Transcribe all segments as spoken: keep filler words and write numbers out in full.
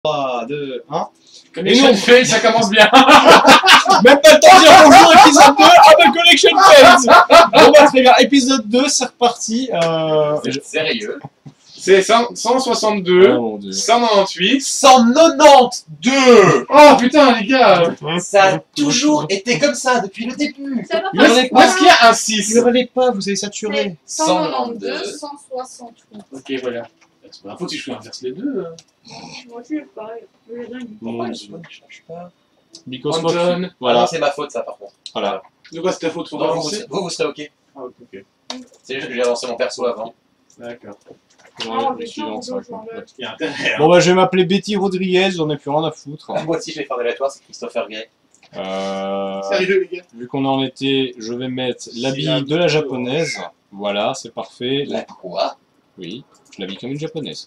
trois, deux, un. Connection fail, ça commence bien. Même pas le temps de dire bonjour, épisode deux. Ah bah, connection fail. Bon bah très bien, épisode deux, c'est reparti. Euh... C'est sérieux. C'est cent soixante-deux, Oh, mon Dieu. cent quatre-vingt-dix. cent quatre-vingt-deux. Oh putain, les gars. Ça a toujours été comme ça depuis le début. Ça va Il Où y en pas. a est-ce où est-ce qu'il y a un six? Hurlez pas, vous allez saturer. cent quatre-vingt-douze, cent soixante-huit. Ok, voilà. C'est pas un faut si je inverse les deux. hein. Moi aussi, c'est pareil. Je dingue. Mon Pourquoi Dieu. je change pas? Because Anton. Ah non, Voilà, c'est ma faute ça par contre. voilà. De quoi c'est ta faute? Faut Non, vous, avancer. vous, vous serez ok. Ah, ok, ok. C'est juste que j'ai avancé mon perso avant. D'accord. Ah, Le mais suivant, non, ça va je m'en être veux. Il y a intérêt. hein. Bon bah je vais m'appeler Betty Rodriguez, j'en ai plus rien à foutre. Moi aussi je vais faire de l'aléatoire, c'est Christopher Gay. Euh, Sérieux, les gars. vu qu'on est en été, je vais mettre l'habit C'est de la japonaise. Voilà, c'est parfait. La quoi? Oui, je l'habille comme une japonaise.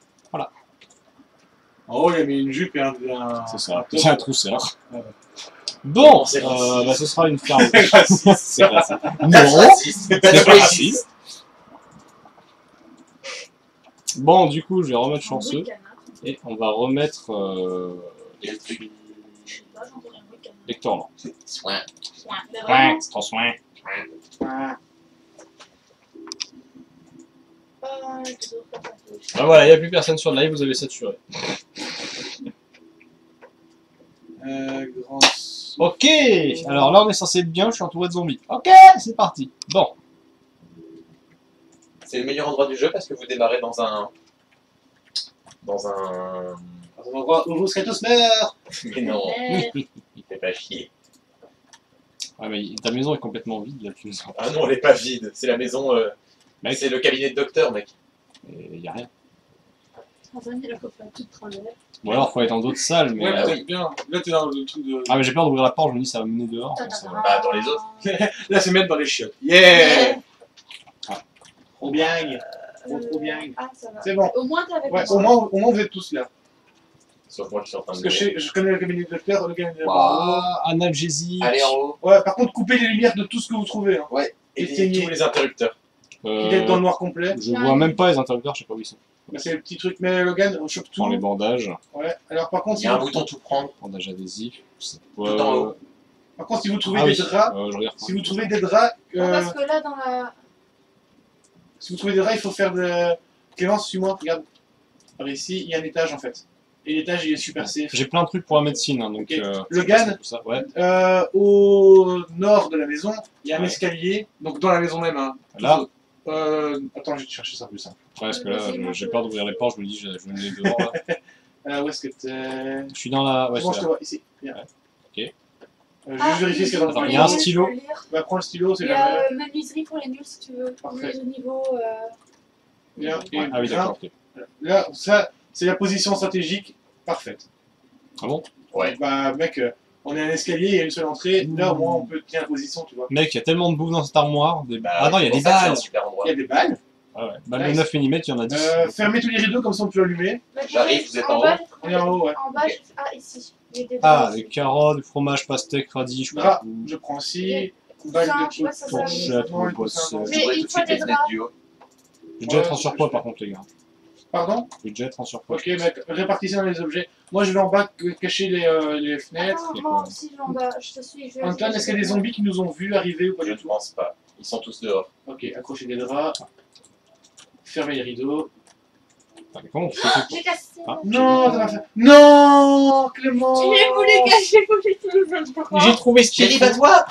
En haut, il a mis une jupe et un. un- C'est ça, un c'est un top. trousseur. Ah ouais. Bon, C'est euh, raciste. bah, ce sera une ferme. Raciste. C'est raciste. That's Non, raciste. c'est That's pas racist. raciste. Bon, du coup, je vais remettre chanceux. Un brick, hein. Et on va remettre euh, Quel truc? Je sais pas, j'entends un brick, hein. Lecteur lent. Soin. Ouais, mais Ouais, vraiment, c'est trop soin. Ah. euh, je dois faire ça. Ah voilà, il n'y a plus personne sur le live, vous avez saturé. Euh, grand. Ok, alors là on est censé être bien, je suis entouré de zombies. Ok, c'est parti. Bon, C'est le meilleur endroit du jeu parce que vous démarrez dans un. Dans un. Dans un endroit où vous serez tous morts. Mais non, Mais, il fait pas chier. ah, mais ta maison est complètement vide là, tu nous en Ah non, elle est pas vide. C'est la maison. Euh... Mec. C'est le cabinet de docteur, mec. Il n'y a rien. Anthony, il a coupé tout travers. Ou alors faut être dans d'autres salles, mais. Ouais, Ah mais oui. c'est bien. Là, t'es dans le truc de. Ah mais j'ai peur d'ouvrir la porte, je me dis ça va me mener dehors. Ta, donc ta, ça ta. va. Bah, dans les autres. Là, c'est mettre dans les chiottes. Yeah. Ah. Trop bien. Trop, Euh, trop bien. Ah, ça va. C'est bon. Au moins, t'es avec Ouais, moi. au moins, au moins, vous êtes tous là. Sauf moi qui suis en train Parce de. que je, sais- je connais le cabinet de docteur, le cabinet de Ah, analgésique. Allez en haut. Ouais, par contre, coupez les lumières de tout ce que vous trouvez. Hein. Et Éteignez. tous les interrupteurs. Euh, Il est dans le noir complet. je vois même pas les interrupteurs, je sais pas où ils sont. Bah, c'est le petit truc. Mais Logan, on chope tout. Dans les bandages, Ouais. Alors, par contre, Il si y a un vous, bouton tout prendre. bandages adhésifs. Tout en haut. par contre, si vous trouvez Ah des oui, draps, euh, je regarde. si vous trouvez des draps, Non, euh, parce que là, dans la. si vous trouvez des draps, il faut faire de. Clémence, suis-moi, regarde. Par ici, il y a un étage en fait. Et l'étage, il est super safe. J'ai plein de trucs pour la médecine, hein, donc. Ok. Euh, Logan, tout ça. Ouais. Euh, au nord de la maison, il y a un Ouais. escalier, donc dans la maison même. Hein. Là. Euh, attends, je vais te chercher ça plus simple. Ouais, parce que là, je- j'ai peur d'ouvrir les portes, je me dis, je, je me mets dehors là. Euh, où est-ce que t'es? Je suis dans la. Ouais, C'est bon, c'est je te là. vois, ici. Viens. Ouais. Ok. Euh, je vais Ah, juste vérifier ce qu'il y a dans le Attends, fond. il y a un stylo. Je peux lire. Bah, prends le stylo, c'est Il y jamais. a euh, menuiserie pour les nuls si tu veux. Parfait. Le niveau. euh, Viens, et Ah oui, viens. d'accord, ok. Là, ça, c'est la position stratégique parfaite. Ah bon? Ouais. Bah, mec, euh, on est à un escalier, il y a une seule entrée. Là, au moins, on peut tenir la position, tu vois. Mec, il y a tellement de bouffe dans cette armoire. Des... Bah, ah non, il y a c'est des pour ça que c'est balles. un super endroit. Il y a des balles. Ah ouais. Balles de Nice. neuf millimètres, il y en a dix. Euh, fermez tous les rideaux, comme ça on peut allumer. mais J'arrive, vous êtes en bas, haut. j'ai On est en haut, ouais. En bas, j'ai- ah, ici. J'ai des Ah, balles des ici. carottes, du fromage, pastèque, radis, je sais pas. Drap, tout. je prends aussi. Des Balle coussins, de je sais pas si ça Fourchette, s'appelle. Non, les poisson. coussins, non. Mais J'aurais il tout de faut suite des les fenêtres draps. du haut. J'ai déjà être en Ouais, surpoids je- par contre, les gars. Pardon? J'ai déjà être en surpoids. Ok, mec, répartissez dans les objets. Moi, je vais en bas c- cacher les, euh, les fenêtres. Attends, c'est moi quoi aussi, je vais en bas. Je te suis. Je vais Antoine, est-ce qu'il y a des zombies qui nous ont vus arriver ou pas Je du ne tout? pense pas. Ils sont tous dehors. Ok, accrochez des draps. Fermez les rideaux. Putain, mais comment on fait tout J'ai cassé. Ah. Non, ça va faire. Non, Clément! J'ai voulu cacher, faut que j'utilise le bras. J'ai trouvé ce Chérie, pifou. bat-toi!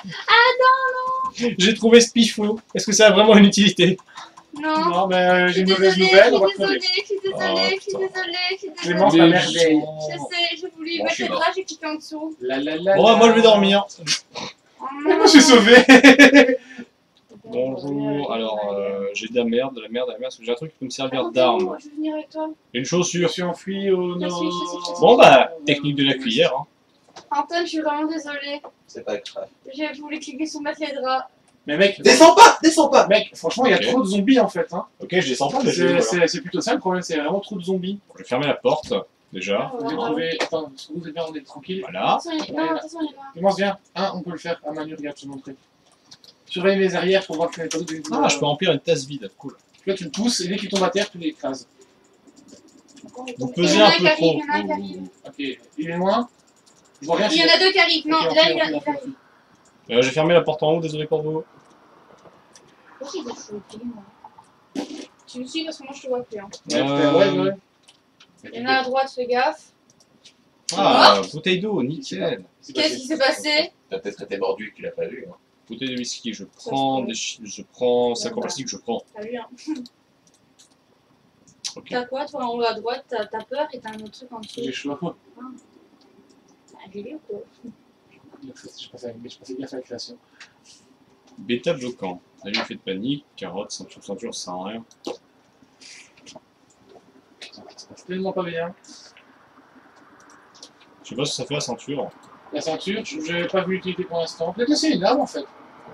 J'ai trouvé ce pifou. Est-ce que ça a vraiment une utilité? Non. Non, mais euh, Je j'ai suis une désolée, mauvaise nouvelle, on va je suis crever. désolée, je suis Oh, désolée, je suis putain. désolée, je suis Clément, désolée. ta merveille. Je sais, j'ai voulu Bon, je mettre suis les mort. draps, j'ai cliqué en dessous. La la la. Bon, bah, moi je vais dormir. Oh Mais non. moi, je suis sauvé! Bonjour, alors euh, j'ai de la merde, de la merde, de la merde, parce que j'ai un truc qui peut me Par servir contre, t'es où d'arme. Je vais venir avec toi. Une Je chaussure. suis enfui au Je suis, je suis, je nord. suis. Bon bah, technique de la cuillère. Hein. Antoine, je suis vraiment désolée. C'est pas grave. J'ai voulu cliquer sur mettre les draps. Mais mec, Descends pas! Descends pas! mec, franchement, il y a Ok. trop de zombies en fait. Hein. Ok, je descends pas, mais je C'est vais. c'est- c'est plutôt ça le problème, c'est vraiment trop de zombies. Je vais fermer la porte, déjà. Vous avez trouvé. Attends, vous êtes bien, on est tranquille. Voilà. Attention, il- Non, attention, il y en a. Commence bien. Un, on peut le faire. Ah, Manu, regarde, je te montrer. Surveille les arrières pour voir qu'il n'y a pas d'autres. Ah, je peux remplir une tasse vide, cool. Là, tu le pousses et dès qu'il tombe à terre, tu l'écrases. Vous Il y pesez en a un un qui peu arrive, trop. il y en a un qui arrive. Ok, il est loin. Je vois rien. Il y en a deux qui arrivent. Non, Ok, là, on il fuit, on arrive. fuit, on fuit. Euh, J'ai fermé la porte en haut, désolé pour vous. Pourquoi il est choqué, moi? Tu me suis parce que moi je te vois plus. Hein. Ouais, Euh, ouais, ouais. Il y en a à droite, fais gaffe. Ah, bouteille d'eau, nickel. Qu'est-ce qui s'est passé? T'as peut-être été mordu et que tu l'as pas vu. Hein. Bouteille de whisky, je prends des chi- je prends cinq en plastique, je prends. T'as vu, hein? Ok. T'as quoi, toi, en haut à droite? T'as t'as peur et t'as un autre truc en dessous. J'ai chaud. T'as gueulé ou quoi? Je passais je passais bien à la création. Bêta bloquant. Salut, fait de panique, carotte, ceinture, ceinture, ça sert à rien. Ça se passe tellement pas bien. Je sais pas ce que ça fait la ceinture. La ceinture, je n'avais pas vu l'utilité pour l'instant. Peut-être que c'est une arme en fait.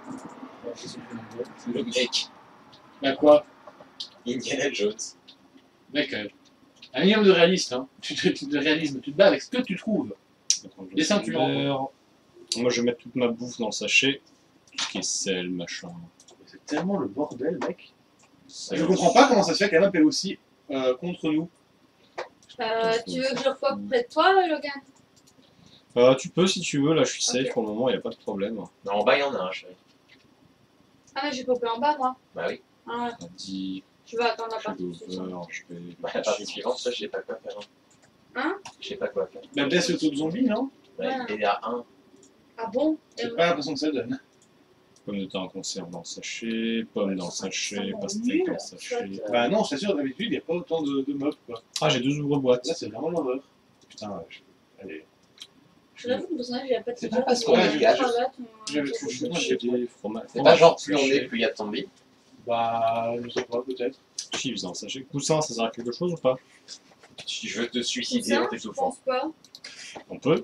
Le mec, Bah quoi? Indiana Jones. Mec, euh, un minimum de réalisme, hein. Tu te, de réalisme, tu te bats avec ce que tu trouves. Attends, je Des vais ceintures. faire- Moi je vais mettre toute ma bouffe dans le sachet. Tout ce qui est sel, machin. C'est tellement le bordel, mec. Sel. Je comprends pas comment ça se fait qu'elle est aussi euh, contre nous. Euh, tu veux que je refoie près de toi, Logan? Euh, tu peux si tu veux, là je suis safe Ok. pour le moment, y a pas de problème. Non, en bas, il y en a un, chérie. Ah, mais j'ai popé en bas, moi. Bah oui. Ah, On dit, tu vas attendre la je partie suis suivante. over, je vais. Bah, la partie suivante, ça, je sais pas quoi faire. Hein? Je sais pas quoi faire. La baisse le taux de zombie, non? Ouais, Ouais. il y a un. Ah bon? J'ai pas l'impression que ça donne. Pomme de terre en conserve dans le sachet, pomme dans le sachet, Ça pastèque dans le m'ennuie, sachet. ça. Bah non, je t'assure, d'habitude, il n'y a pas autant de, de mobs, quoi. Ah, j'ai deux ouvre-boîtes. Là, c'est vraiment l'horreur. Putain, ouais. je- Allez. Je l'avoue que le personnage, il a pas de C'est t-shirt, pas parce il qu'on a est une gage. cravate, J'avais un- tout J'ai J'ai des fromages. C'est pas genre plus on est, plus il y a de zombies. Bah, je sais pas, peut-être. Chips dans le sachet. Coussin, ça sert à quelque chose ou pas? Si je veux te suicider Ça, en je t'étouffant. pense pas. On peut.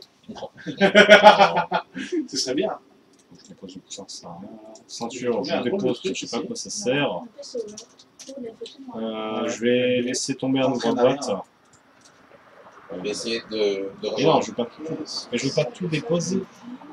Ce serait bien. Je dépose le coussin, ça sert à rien. Ceinture, Il y a un je drôle de dépose, truc je sais pas à ici. quoi ça sert. Après, c'est ouvert. Oh, il a fait tout, moi. Euh, je vais laisser tomber un ouvre-boîte. On va essayer de, de Et non, rejoindre. je veux pas tout. Mais je veux pas tout déposer.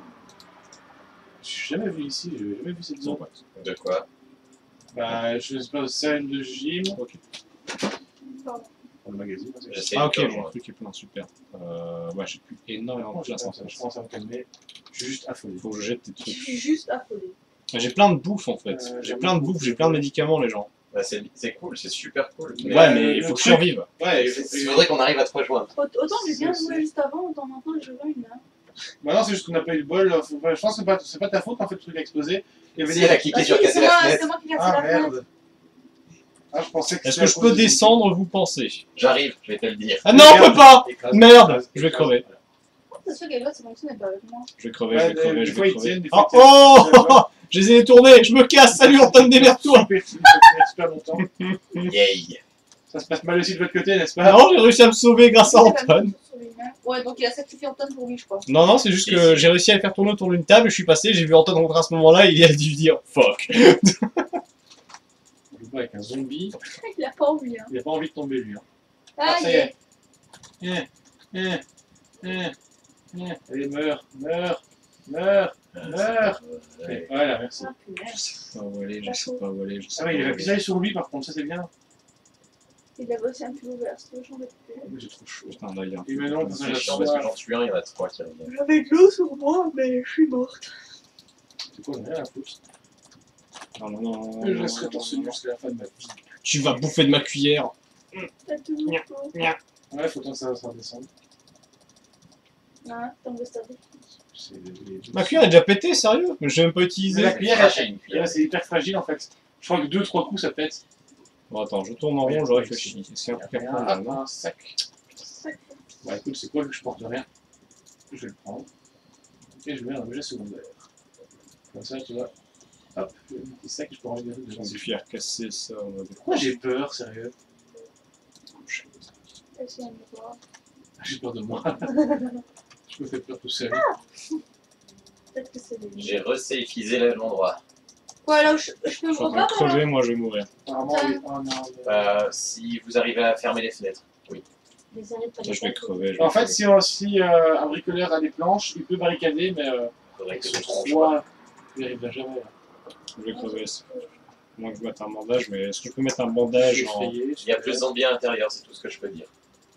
J'ai jamais vu ici, j'ai jamais vu cette zone. De quoi? Bah, je sais pas, salle de gym. Ok. Pardon. Pour le magazine. parce que je- J'essaie Ah de ok, te mon rejoindre. truc est plein, super. Euh, ouais, j'ai plus énormément Franchement, de je place en commence à- fait. je commence à me calmer. Je suis juste affolé. Faut que je jette tes Je trucs. suis juste affolée. J'ai plein de bouffe en fait. Euh, J'ai plein de bouffe, j'ai plein de médicaments les gens. Bah, c'est c'est cool, c'est super cool. Mais, Ouais, euh, mais le il faut que je truc- survive. Ouais, il faudrait qu'on arrive à te rejoindre. Autant j'ai bien C'est- joué c'est- juste avant, autant maintenant je veux une là. Bah non, c'est juste qu'on n'a pas eu de bol. Faut pas- Je pense que c'est pas, c'est pas ta faute en fait, le truc a explosé. Il y avait Si des- elle a cliqué Bah, sur si, casser c'est la moi, fenêtre, c'est moi qui casse Ah la fenêtre. merde. Ah, je pensais que Est-ce c'était que à je cause peux du- descendre, vous pensez? j'arrive, je vais te le dire. Ah non, on peut pas! Écrase, Merde, écrase, je vais écrase. crever. C'est sûr qu'avec toi ça fonctionne pas avec moi. Je vais crever, Ouais, je vais crever, des je fois, vais ils crever. tiennent, des Oh, fois, ils tiennent. oh Je les ai détournés, je me casse, salut Antoine, démerde-toi! Super, ça fait super longtemps. Yay! Ça se passe mal aussi de votre côté, n'est-ce pas? Non, j'ai réussi à me sauver grâce à Il a pas mis Antoine. tout sur lui-même. Ouais, donc il a sacrifié Antoine pour lui, je crois. Non, non, c'est juste que j'ai réussi à les faire tourner autour d'une table, et je suis passé, j'ai vu Antoine rentrer à ce moment-là, et il a dû dire fuck. On joue pas avec un zombie. Il a pas envie, hein. Il a pas envie de tomber lui. Hein. Ah, ça il y est. est. Eh, eh, eh, eh. Allez, meurs, meurs, meurs, meurs. Ouais. Voilà, merci. Ah, punaise. Je sais pas où aller, je sais pas où aller, je sais Ah pas ouais, il où va aller. pisailler sur lui par contre, ça c'est bien. Il a bossé un peu ouvert, si tu veux changer de télé. Mais j'ai trop chaud. Putain, là, il y a un Et maintenant, truc. ça, C'est chiant parce que j'en suis un, il y en a trois qui reviennent. J'avais de l'eau sur moi, mais je suis morte. C'est quoi, on a rien à foutre. Non, non, non. Je resterai torse nu jusqu'à la fin de ma vie. Tu vas bouffer de ma cuillère. T'as toujours Nya. chaud. Ouais, faut tant que ça, ça redescende. Ah, t'en veux ça. C'est les- les- Ma cuillère est déjà pétée, sérieux? Mais j'ai même pas Mais utilisé. la cuillère, Cracher une elle- cuillère. c'est hyper fragile en fait. Je crois que deux trois coups ça pète. Bon, attends, je tourne en rond, je réfléchis. Est-ce qu'il y a un truc à Rien, prendre ah, là-dedans? un sac. Sac. Bah écoute, c'est quoi que je porte rien? Je vais le prendre. Et je le mets dans l'objet secondaire. Comme ça, tu vois. Hop, le petit sac, je peux ranger des trucs J'ai dedans. une cuillère cassée, ça, on va Pourquoi j'ai peur, sérieux? Essaye de me voir. J'ai peur de moi. Je me fais peur tout seul. Peut-être que c'est des. J'ai resafisé l'endroit. Quoi, là où je, je peux me Je suis en train de rebattre là? crever, moi je vais mourir. Apparemment, Ça- oui. Oh non, mais- Euh, si vous arrivez à fermer les fenêtres. Les arrêts pas Là, je vais les crever. je vais En fait, crever. si, on- si euh, un bricoleur a des planches, il peut barricader, mais euh, Faudrait avec que ce je trouve. trois, il arrivera jamais. Là. Je vais crever. Moins que je mette un bandage, mais est-ce que je peux mettre un bandage en... Effrayé, Il y a plus de zombies à l'intérieur, c'est tout ce que je peux dire.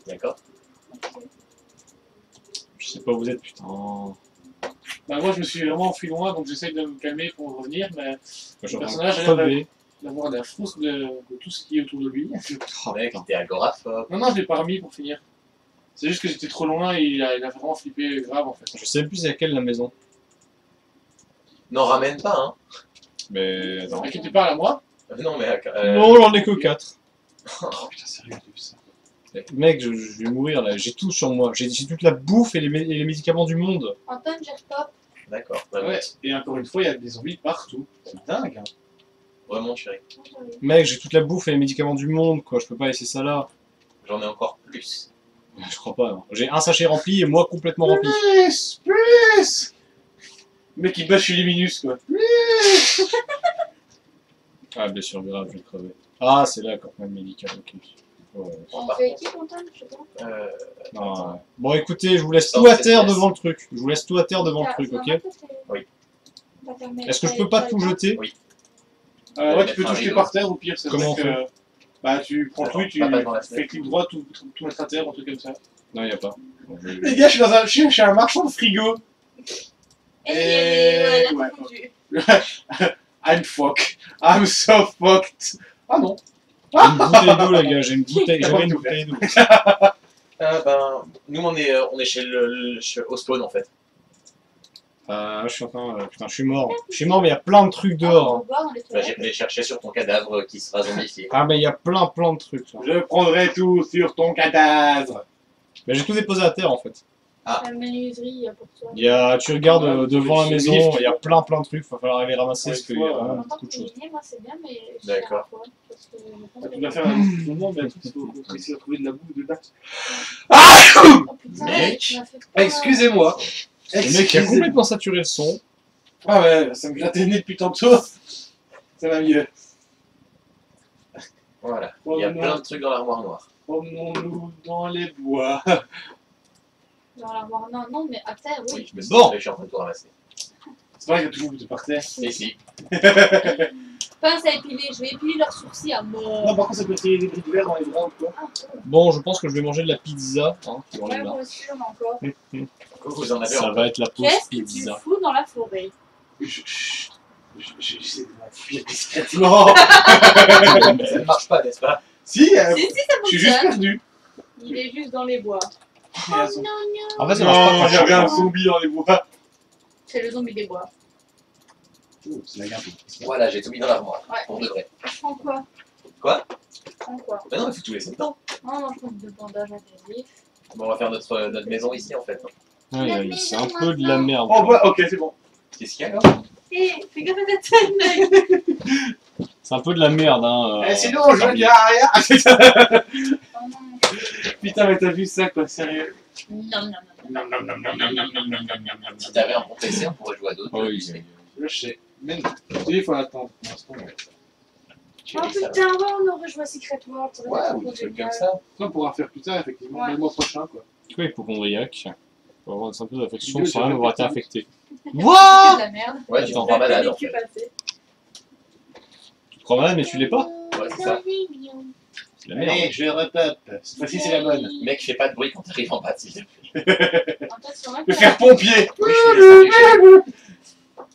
D'accord. Ok. Je sais pas où vous êtes, putain. Bah, moi, je me suis vraiment enfui loin, donc j'essaye de me calmer pour revenir, mais Je le vais personnage a l'air crever. d'avoir la frousse de, de tout ce qui est autour de lui. Oh, Mec, putain. t'es agoraphobe. Non, non, je l'ai pas remis pour finir. C'est juste que j'étais trop loin et il a, il a vraiment flippé grave en fait. Je sais plus c'est laquelle la maison. N'en ramène pas, hein. Mais attends. Inquiétez pas à moi. Euh, Non, mais. Euh... Non, j'en ai que quatre. Oh putain, sérieux, j'ai vu ça. Mec, je, je vais mourir là, j'ai tout sur moi. J'ai j'ai toute la bouffe et les, mé- et les médicaments du monde. Antoine, gère pas. D'accord. Ouais, Ouais, et encore une fois, il y a des zombies partout. C'est dingue. Hein. Vraiment, chérie. Mec, j'ai toute la bouffe et les médicaments du monde, quoi. Je peux pas laisser ça là. J'en ai encore plus. Je crois pas. non. J'ai un sachet rempli et moi complètement rempli. Plus, plus. Le mec, il bâche chez les minus quoi. Ah, blessure grave, je vais crever. Ah, c'est là quand même médical, ok. Ouais. On par fait contre- équipe, Antoine, je sais pas. Euh... Non, ouais. Bon, écoutez, je vous laisse Sors tout à cette terre pièce. devant le truc. Je vous laisse tout à terre devant le Ah, truc, c'est ok? normal que c'est- Oui. Pas fermé. Est-ce que je peux pas tout jeter? Euh, ouais, tu peux Mettre un tout jeter rideau. par terre au pire. C'est Comment vrai on que. Bah, tu prends le Attends, truc, tu pas pas dans la fais fenêtre. clic droit, tout, tout, tout mettre à terre, un truc comme ça. Non, y a pas. Bon, je- Les gars, je suis dans un, je suis, je suis un marchand de frigo. Et Et- elle ouais, a confondu. I'm fuck. I'm so fucked. Ah non. J'ai une bouteille d'eau, les gars, j'ai une bouteille, j'avais une bouteille d'eau. Ah ben, nous on est, euh, on est chez le, le- chez- au spawn en fait. Euh, je suis en train, euh, putain, je suis mort. Je suis mort, mais il y a plein de trucs dehors. On hein. va voir dans les Bah, toilettes. J'irai chercher sur ton cadavre qui sera zombifié. Ah, mais il y a plein, plein de trucs. là. Je prendrai tout sur ton cadavre. Mais j'ai tout déposé à terre en fait. La menuiserie pour toi. Il y a, tu regardes euh, Ouais, devant la c'est maison, vif. il y a plein, plein de trucs. Il va falloir aller ramasser Ouais, parce qu'il y a toi, vraiment En tant beaucoup que de choses. cuisinier, moi c'est bien, mais je D'accord. sais à quoi, parce que je pense Tu que- dois faire un petit moment, mais attends, il faut faut essayer de trouver de la bouffe dedans. Oh putain, Mec. tu m'as fait peur. Excusez-moi. Le mec qui a Excusez- complètement saturé le son. Ah ouais, ça me grattait le nez depuis tantôt. Ça va mieux. Voilà. Oh Il y a non. plein de trucs dans l'armoire noire. Promenons-nous dans les bois. Dans l'armoire, non, non, mais à terre, oui. Oui, je me suis Bon. je suis en train de tout ramasser. C'est vrai qu'il y a toujours beaucoup de par terre. Et si. Pince à épiler, je vais épiler leurs sourcils à mort. Non, par contre, ça peut tirer des briques verts dans les bras ou quoi. Ah, Bon, je pense que je vais manger de la pizza. Hein, qui en est ouais, là. moi aussi j'en ai encore. Vous en avez Ça en va être la pause Qu'est-ce que tu pizza. fous dans la forêt? Je- je- je- J'essaie de m'enfuir discrètement. Ça ne marche pas, n'est-ce pas? Si, euh, Si, si, ça je suis juste fonctionne. perdu. Il est juste dans les bois. Il y Oh a un non, zombie. non. En fait, ça marche pas Non, quand j'ai je regardé un change. zombie dans les bois. C'est le zombie des bois. Oh, c'est la garde. Voilà, j'ai tout mis dans l'armoire. Ouais. Pour de vrai. Je prends quoi? Quoi? Je prends quoi? Bah non, il faut tout laisser dedans. Non, non, je prends deux bandages adhésifs. Bon, on va faire notre, euh, notre maison ici en fait. Aïe, aïe, c'est un peu de la merde. Oh, bah, ok, c'est bon. Qu'est-ce qu'il y a là? Hé, fais gaffe à ta tête, mec! C'est un peu de la merde, hein. euh, Eh, sinon, je Barbie. viens arrière. Ah, putain. Oh non. Putain, mais t'as vu ça, quoi, sérieux. Non, non, non. Nom, nom, nom, nom, nom, nom, nom, nom, nom, nom, Si t'avais un bon P C, on pourrait jouer à d'autres. Oh, oui, jeux, mais- Je sais. Mais non. Il faut attendre. Pour l'instant, ouais. Tu Oh dis ça. putain, ouais, on aurait joué à Secret World. ça aurait Ouais, été ou trop des trucs génial. comme ça. Ça, on pourra faire plus tard, effectivement, Ouais. le mois prochain, quoi. Quoi, hypochondriaque. On va avoir un peu d'affection Vidéo, sans tu même vas avoir été faire infecté. C'est What? de la merde. Ouais, tu Attends, t'en prends malade en Vécu fait. passé. Tu te crois malade, mais tu l'es pas? Ouais, c'est ça. C'est la merde. Allez, je le repop. Cette fois-ci, c'est la bonne. Mec, fais pas de bruit quand t'arrives en bas, s'il te plaît. En fait, c'est vrai Je que- vais faire pompier. Oui, je suis descendu chez-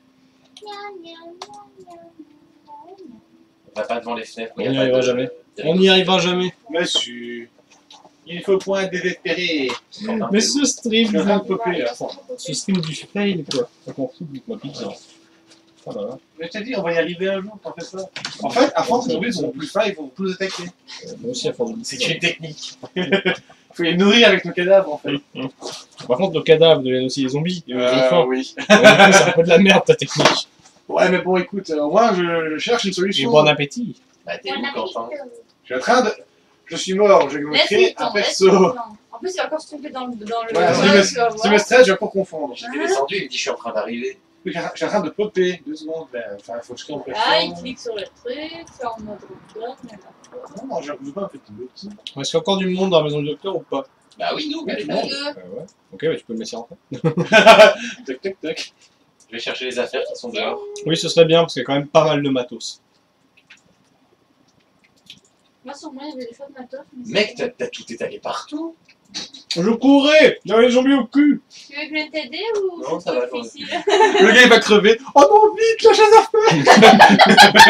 On va pas devant les fenêtres. où On y a n'y pas arrivera de- jamais. de- On n'y arrivera jamais. Monsieur, il faut point désespérer. Quentin, Mais t'es ce stream, Je suis en train de Il popper, va- il là. va s'en popper. ce stream du fail, quoi. Faut qu'on foute ma pizza. Oh là là. Mais je t'ai dit, on va y arriver un jour, t'en fais ça. En fait, à force, les zombies vont plus faim, ils vont plus attaquer. Euh, Moi aussi, à force de où C'est une technique. Il faut les nourrir avec nos cadavres, en fait. Par contre, nos cadavres deviennent aussi des zombies. Et Euh, ils ont faim. oui. Donc, du coup, c'est un peu de la merde ta technique. Ouais, mais bon, écoute, euh, moi, je, je cherche une Et solution. bon appétit. Bah, t'es où, Quentin? Je suis en train de... Je suis mort, je vais me Laisse-le créer un temps, perso. laisse-le temps. En plus, il va encore se tromper dans le. Dans le Voilà, dans si le- me- tu vas Si voir. me stresse, je vais encore confondre. J'étais descendu, il me dit je suis en train d'arriver. Oui, Je suis en train de popper, deux secondes. Ben, enfin, il faut que je crée un perso. Ah, il clique sur le truc, c'est en mode random, mais là. Non, non, je veux pas un petit peu. petit. Est-ce qu'il y a encore du monde dans la maison du docteur ou pas? Bah oui, nous, elle est Deux. là. Euh, ouais. Ok, bah tu peux me laisser rentrer. Tac, tac, tac. Je vais chercher les affaires qui sont dehors. Oui, ce serait bien parce qu'il y a quand même pas mal de matos. Moi, sur moi, il y avait des choses de matos. mais Mec, c'était- t'as t'as tout étalé partout. Je courais, j'avais les zombies au cul. Tu veux que je vienne t'aider ou Non, c'est ça trop va, j'en ai difficile? Le gars il va crever. Oh non, vite, la chasse à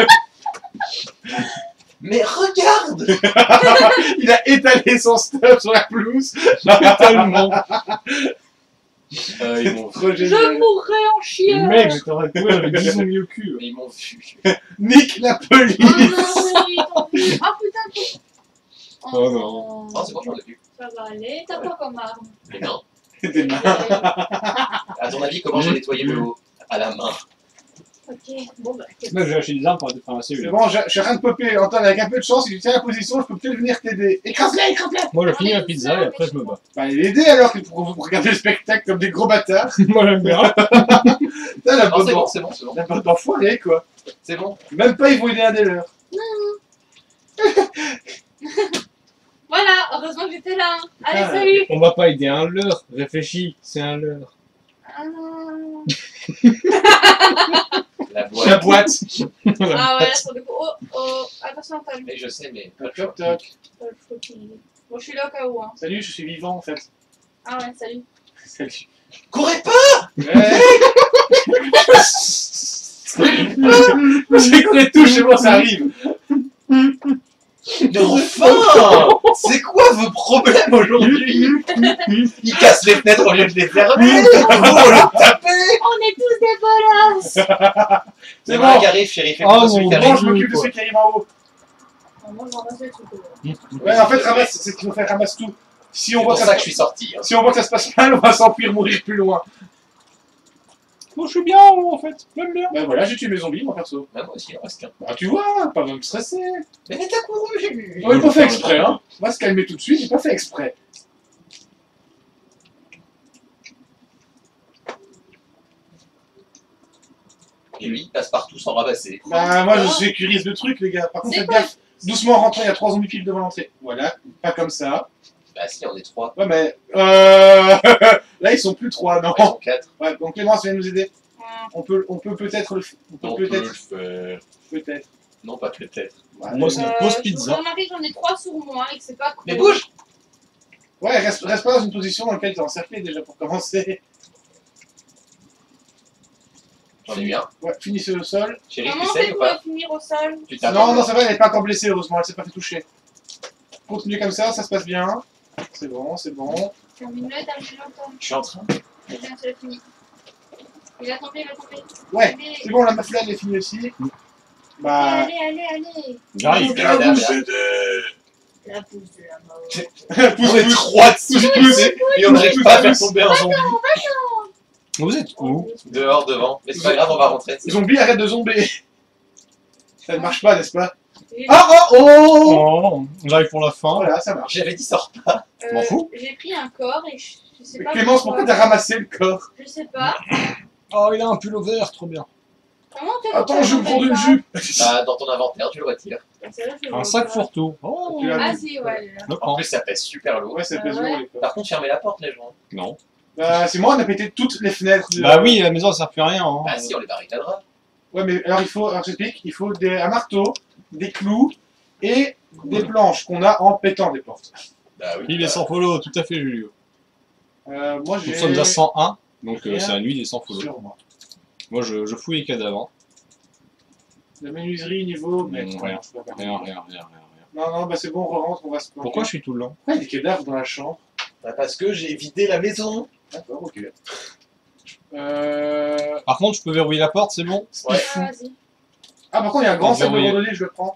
Mais regarde. Il a étalé son stuff sur la pelouse. tellement. Euh, ils m'ont Trop Je génial. mourrais en chien! Mec, j'étais en train de courir, j'avais dix zombies au cul. ils m'ont vu. Nique la police. Oh non, oui, tant pis. Ah putain, ton- Oh non. Oh, c'est bon, j'en ai vu. Ça va aller. T'as quoi comme arme? Mais non. Des mains. À ton avis, comment j'ai nettoyé de l'eau? À la main. Ok, bon bah. quel- Moi j'ai acheté des armes pour être ramasser C'est une. bon, j'ai j'ai rien de popé. Antoine, avec un peu de chance, si tu tiens la position, je peux peut-être venir t'aider. Écrase-la, écrase-la. Moi j'ai fini la pizza et après je me bats. Bah, l'aider alors, pour vous regarder le spectacle comme des gros bâtards. Moi j'aime bien. T'as la Non, bonne c'est bon, c'est bon, c'est bon. la bonne d'enfoiré, quoi. C'est bon. Même pas, ils vont aider un des leurs. Voilà, heureusement que j'étais là. Allez, Ah. salut! On va pas aider un leurre. Réfléchis, c'est un leurre. Ah, La La boîte. boîte. ah ouais, là, sur le coup. Oh, oh, attention, Antoine. Mais je sais, mais. Toc, toc. Euh, faut qu'il- Bon, je suis là au cas où. Hein. Salut, je suis vivant en fait. Ah ouais, salut. Salut. Courez pas. Ouais. J'ai couru tout chez moi, ça arrive. Mais enfin. C'est quoi vos problèmes aujourd'hui? Ils cassent les fenêtres au lieu de les fermer. Vous, on le taper. On est tous des bolosses! C'est C'est bon. bon. Qui arrive, chérie. Fais Oh, moi celui mon qui Bon, arrive. je m'occupe de ceux qui arrivent en haut. Non, moi, je ramasse les trucs. là. Ouais, en fait, ramasse, c'est ce qu'il faut faire, ramasse tout. Si C'est on voit pour que ça ça, que je suis sorti. hein. si on voit que ça se passe mal, on va s'enfuir, mourir plus loin. Moi je suis bien en fait, j'aime bien. Bah voilà, j'ai tué mes zombies, moi perso. Bah, moi aussi, il en reste qu'un. Bah tu vois, pas besoin de stresser. Mais mais t'as couru, j'ai vu. On n'a pas fait exprès, hein. On va se calmer tout de suite, j'ai pas fait exprès. Et lui, il passe partout sans ramasser. Bah moi je sécurise le truc, les gars. Par contre, C'est faites quoi? gaffe. Doucement en rentrant, il y a trois zombies pile devant l'entrée. Voilà, pas comme ça. Bah si, on est trois. Ouais, mais euh... là ils sont plus trois, non. Ils sont quatre. Ouais, donc Clémence vient nous aider. Ouais. On peut, on peut peut-être le, f- on peut On peut peut-être, le faire. peut-être. Non, pas peut-être. Ouais, Moi, c'est- Euh, pause je pizza. vous remarque, j'en ai trois sur moi et que c'est pas cool. Mais bouge. Ouais, reste, reste pas dans une position dans laquelle t'es encerclé déjà pour commencer. J'en ai eu un. Ouais, finissez au sol. Chérie, Comment tu on sais fait ou pour pas? finir au sol? Tu tapes. Non, non, ça va, elle n'est pas encore blessée, heureusement, elle s'est pas fait toucher. Continuez comme ça, ça se passe bien. C'est bon, c'est bon. Termine-le, termine-le, Antoine. Je suis en train. C'est bien, c'est fini. Il a tombé, il a tombé. Ouais, Allez, c'est bon, la meuf là, elle est finie aussi. Bah. allez, allez, allez. J'arrive. Derrière, derrière. La pousse de la mort. Pousse, On est pousse. trois dessus, et on n'arrive pas à faire tomber un zombie. Vous êtes où? Dehors, devant. Mais c'est pas grave, on va rentrer. Zombie, arrête de zomber. Ça ne marche pas, n'est-ce pas? Et- Ah, oh, oh. Oh, j'arrive pour la fin. Voilà, ça marche. J'avais dit sors pas. euh, m'en fous. J'ai pris un corps et je, je sais Mais pas. Clémence, pourquoi t'as ramassé le corps? Je sais pas. Oh, il a un pull au vert, trop bien. Comment t'as Attends, je vais me prendre une jupe. Bah, dans ton inventaire, tu le retires. Un sac fourre-tout. Oh, Tu l'as Ah vu. si, ouais, elle est là. je En prends. plus, ça pèse super lourd. Ouais, ça Ah pèse ouais. lourd les corps. Par contre, fermez la porte, les gens. Non. Bah, c'est moi, on a pété toutes les fenêtres. de- Bah oui, la maison ça sert plus à rien. Hein. Bah si, on les barricadera. Ouais, mais alors il faut, alors j'explique, il faut des, un marteau, des clous et des planches qu'on a en pétant des portes. Bah oui. Il est bah, sans follow, tout à fait, Julio. Euh, moi j'ai. Nous sommes à cent un, donc euh, Rien. c'est la nuit des sans follow. Sur moi. Moi je, je fouille les cadavres. La menuiserie niveau. Mm, Mais rien. Rien, rien, rien, rien, rien. Non, non, bah c'est bon, on rentre, on va se planquer. Pourquoi je suis tout le long? Pourquoi il y a des cadavres dans la chambre? bah, parce que j'ai vidé la maison. D'accord, ok. Euh... Par contre, je peux verrouiller la porte, c'est bon? Ouais. Ah, vas-y. Ah, par contre, il y a un grand On sac de verrouille. randonnée, je le prends.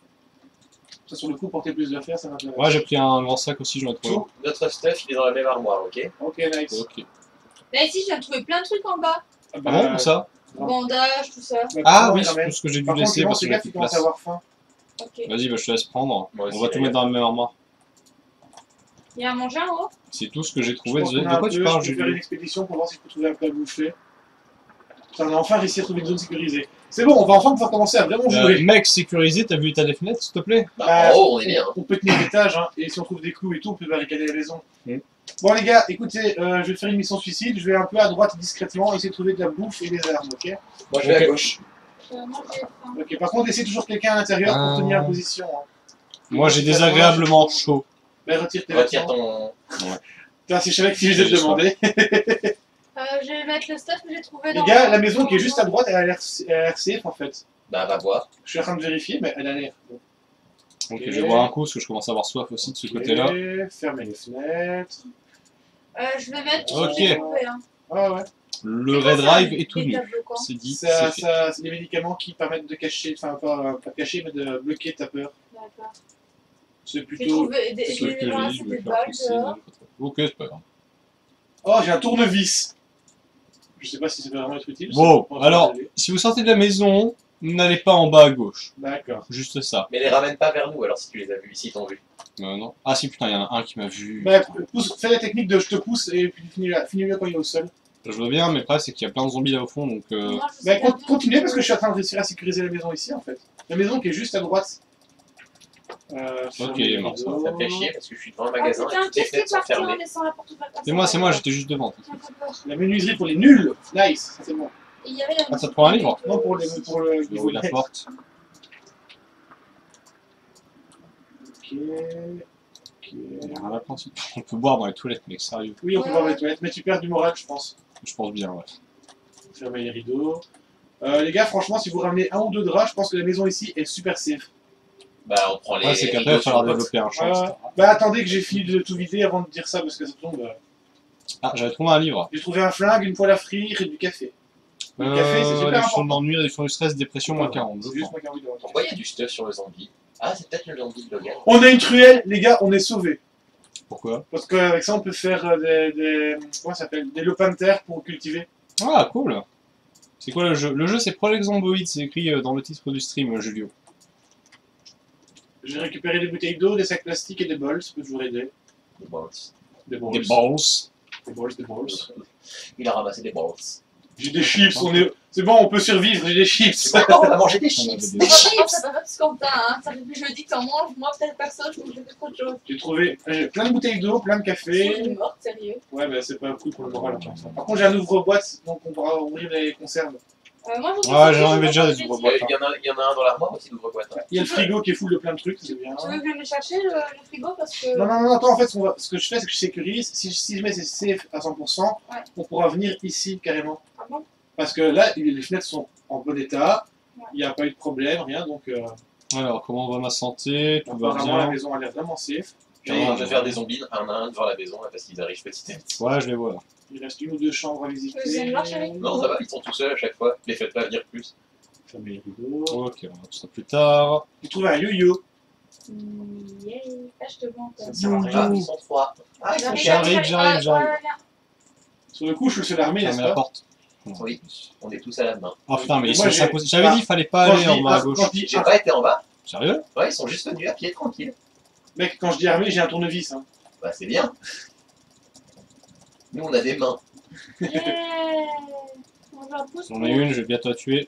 Ça, sur le coup, porter plus d'affaires, ça m'intéresse. Ouais, j'ai pris un grand sac aussi, je l'ai trouvé. Tout notre stuff, il est dans la même armoire, ok? Ok, nice. Ok. Là, ici, j'ai trouvé plein de trucs en bas. Ah, Ah bon, où ça? Non. Bandage, tout ça. bah, Ah prends, oui, quand c'est même. tout ce que j'ai dû Par contre, laisser Clément, parce c'est qu'il y a gaffe, plus il de commence à place. avoir faim. Ok. Vas-y, bah, je te laisse prendre. Moi On aussi, va tout les mettre dans la même armoire. Il y a à manger en haut. C'est tout ce que j'ai Je trouvé. pense De, qu'on a de un quoi peu, tu parles, je peux faire une Julio? expédition pour voir si je peux trouver un peu à bouffer. Putain, on a enfin réussi à trouver une zone sécurisée. C'est bon, on va enfin pouvoir commencer à vraiment Euh, jouer. mec sécurisé, t'as vu l'état des fenêtres, s'il te plaît? Bah, Bah, en haut, on est bien. On peut tenir l'étage, hein, et si on trouve des clous et tout, on peut barricader la maison. Mm. Bon les gars, écoutez, euh, je vais faire une mission suicide, je vais un peu à droite discrètement, essayer de trouver de la bouffe et des armes, ok? Moi, je vais Ok. à gauche. Euh, moi, j'ai faim. Ok, par contre, laissez toujours quelqu'un à l'intérieur pour Euh. tenir la position. Hein. Moi j'ai désagréablement chaud. Mais retire tes Retire vêtements. ton. Putain, si je savais que si je vais te demander. Euh, je vais mettre le stuff que j'ai trouvé Les dans... gars, la maison qui est juste à droite, elle a l'air elle a l'air safe en fait. Bah, va voir. Je suis en train de vérifier, mais elle a l'air. Ok, je vais boire un coup parce que je commence à avoir soif aussi de ce côté-là. Ok, fermez les fenêtres. Euh, je vais mettre tout Ok. ce que j'ai trouvé. Hein. Ah ouais. Le C'est quoi Red ça, Drive les- est tout les nu. tableaux, quoi C'est dit, Ça, c'est fait. ça, c'est des médicaments qui permettent de cacher, enfin pas, pas de cacher, mais de bloquer ta peur. D'accord. C'est J'ai plutôt. trouvé des, C'est je ce vais que voir j'ai dit, si je des vais faire balles pousser. dehors. Ok, c'est pas grave. Oh, j'ai un tournevis. Je sais pas si ça peut vraiment être utile. Bon, c'est- alors, si vous sortez de la maison, n'allez pas en bas à gauche. D'accord. Juste ça. Mais les ramène pas vers nous alors si tu les as vus. Ici, ils t'ont vu. Euh, non. Ah si, putain, il y en a un qui m'a vu. Bah, pousse, fais la technique de je te pousse et puis finis-le finis quand il est au sol. Je vois bien, mais le problème c'est qu'il y a plein de zombies là au fond, donc... Euh... Moi, je Bah, sais con- pas. continuez parce que je suis en train de réussir à sécuriser la maison ici en fait. La maison qui est juste à droite. Euh, Ok, fermez les bon, rideaux. Ça me fait chier parce que je suis devant le Ah magasin putain, et toutes les qu'est-ce qui est fenêtres sont parti en fermées. laissant la porte ouverte? C'est moi, c'est moi, j'étais juste devant. J'ai un peu peur. La menuiserie pour les nuls. Nice, ça c'est bon. Et il y avait la Ah, ça te prend un livre? Non, pour, les, pour le Je vais niveau ouvrir la net. porte. Ok. Ok. Il y a rien à prendre. On peut boire dans les toilettes, mec, sérieux. Oui, on peut Ouais. voir les toilettes, mais tu perds du moral, je pense. Je pense bien, ouais. Fermez les rideaux. Euh, les gars, franchement, si vous ramenez un ou deux draps, je pense que la maison ici est super safe. Bah, on prend les. Ouais, c'est qu'après, il rideaux va falloir sur le pote. développer un champ, Ouais. et cetera. Bah attendez que j'ai fini de tout vider avant de dire ça parce que ça tombe. euh. Ah, j'avais trouvé un livre. J'ai trouvé un flingue, une poêle à frire et du café. Le café, c'est Euh, super réduction important. de l'ennui, réduction du stress, dépression, moins quarante. C'est je juste crois. moi qui ai envie de le Pourquoi il y a du stuff sur le zombie? Ah, c'est peut-être le zombie de Logan. On a une truelle, les gars, on est sauvés. Pourquoi? Parce qu'avec ça, on peut faire euh, des, des. Comment ça s'appelle? Des lopins de terre pour cultiver. Ah, cool. C'est quoi le jeu? Le jeu, c'est Project Zomboid, c'est écrit euh, dans le titre du stream, euh, Julio. J'ai récupéré des bouteilles d'eau, des sacs plastiques et des bols, ça peut toujours aider. Des balls. Des balls. Des balls. Des balls, des balls. Il a ramassé des balls. J'ai des chips, on est. C'est bon, on peut survivre, j'ai des chips. D'accord, on va manger des On avait chips. des- Mais chips, ça va pas parce qu'on t'a, hein. Ça fait plus jeudi que t'en manges. Moi, peut-être personne, je mange plus trop de choses. J'ai trouvé j'ai plein de bouteilles d'eau, plein de Je suis café. morte, sérieux. Ouais, bah c'est pas cool pour le moral. hein, ça. Par contre, j'ai un ouvre-boîte, donc on pourra ouvrir les conserves. Euh, moi, je Ouais, j'en avais déjà des ouvre-boîtes. Il y, en a, il y en a un dans l'armoire aussi d'ouvre-boîte. hein. Il y a le frigo qui est full de plein de trucs, c'est bien. Tu veux que je vienne le chercher, le, le frigo, parce que... Non, non, non, attends, en fait, ce, qu'on va- ce que je fais, c'est que je sécurise. Si, si je mets ces safe à cent pour cent, Ouais. on pourra venir ici carrément. Ah bon? Parce que là, les fenêtres sont en bon état, Ouais. il n'y a pas eu de problème, rien, donc euh, Alors, comment va ma santé? Tout va apparemment la bien. maison a l'air vraiment safe. Je suis en train de faire des zombies un à un devant la maison là, parce qu'ils arrivent petit à petit. Ouais, je les vois. Il reste une ou deux chambres à visiter. Vous allez voir, chérie? Non, ça va, ils sont tout seuls à chaque fois. Les faites pas venir plus. Fermez les rideaux. Ok, on va tout ça plus tard. J'ai trouvé un yo-yo. Mm, yeah. Ah, je te vends, Ça toi. ne sert à Ah, rien. ils sont trois. Ah, ils sont J'arrive, chers. j'arrive, j'arrive. Ouais, viens. Sur le coup, je suis le seul armé, n'est-ce Fermez la pas? porte. Oui, on est tous à la main. Oh putain, mais ils Moi, sont j'ai- cinq. J'avais dit, il fallait pas Quand aller je en dis bas à ar- gauche. quand je dis J'ai ar- pas été en bas. Sérieux? Ouais, ils sont juste venus à pied, tranquille. Mec, quand je dis armé, j'ai un tournevis. Hein. Bah, c'est bien. Nous, on a des mains. Yeah. On va pousser. J'en ai une, je vais bientôt la tuer.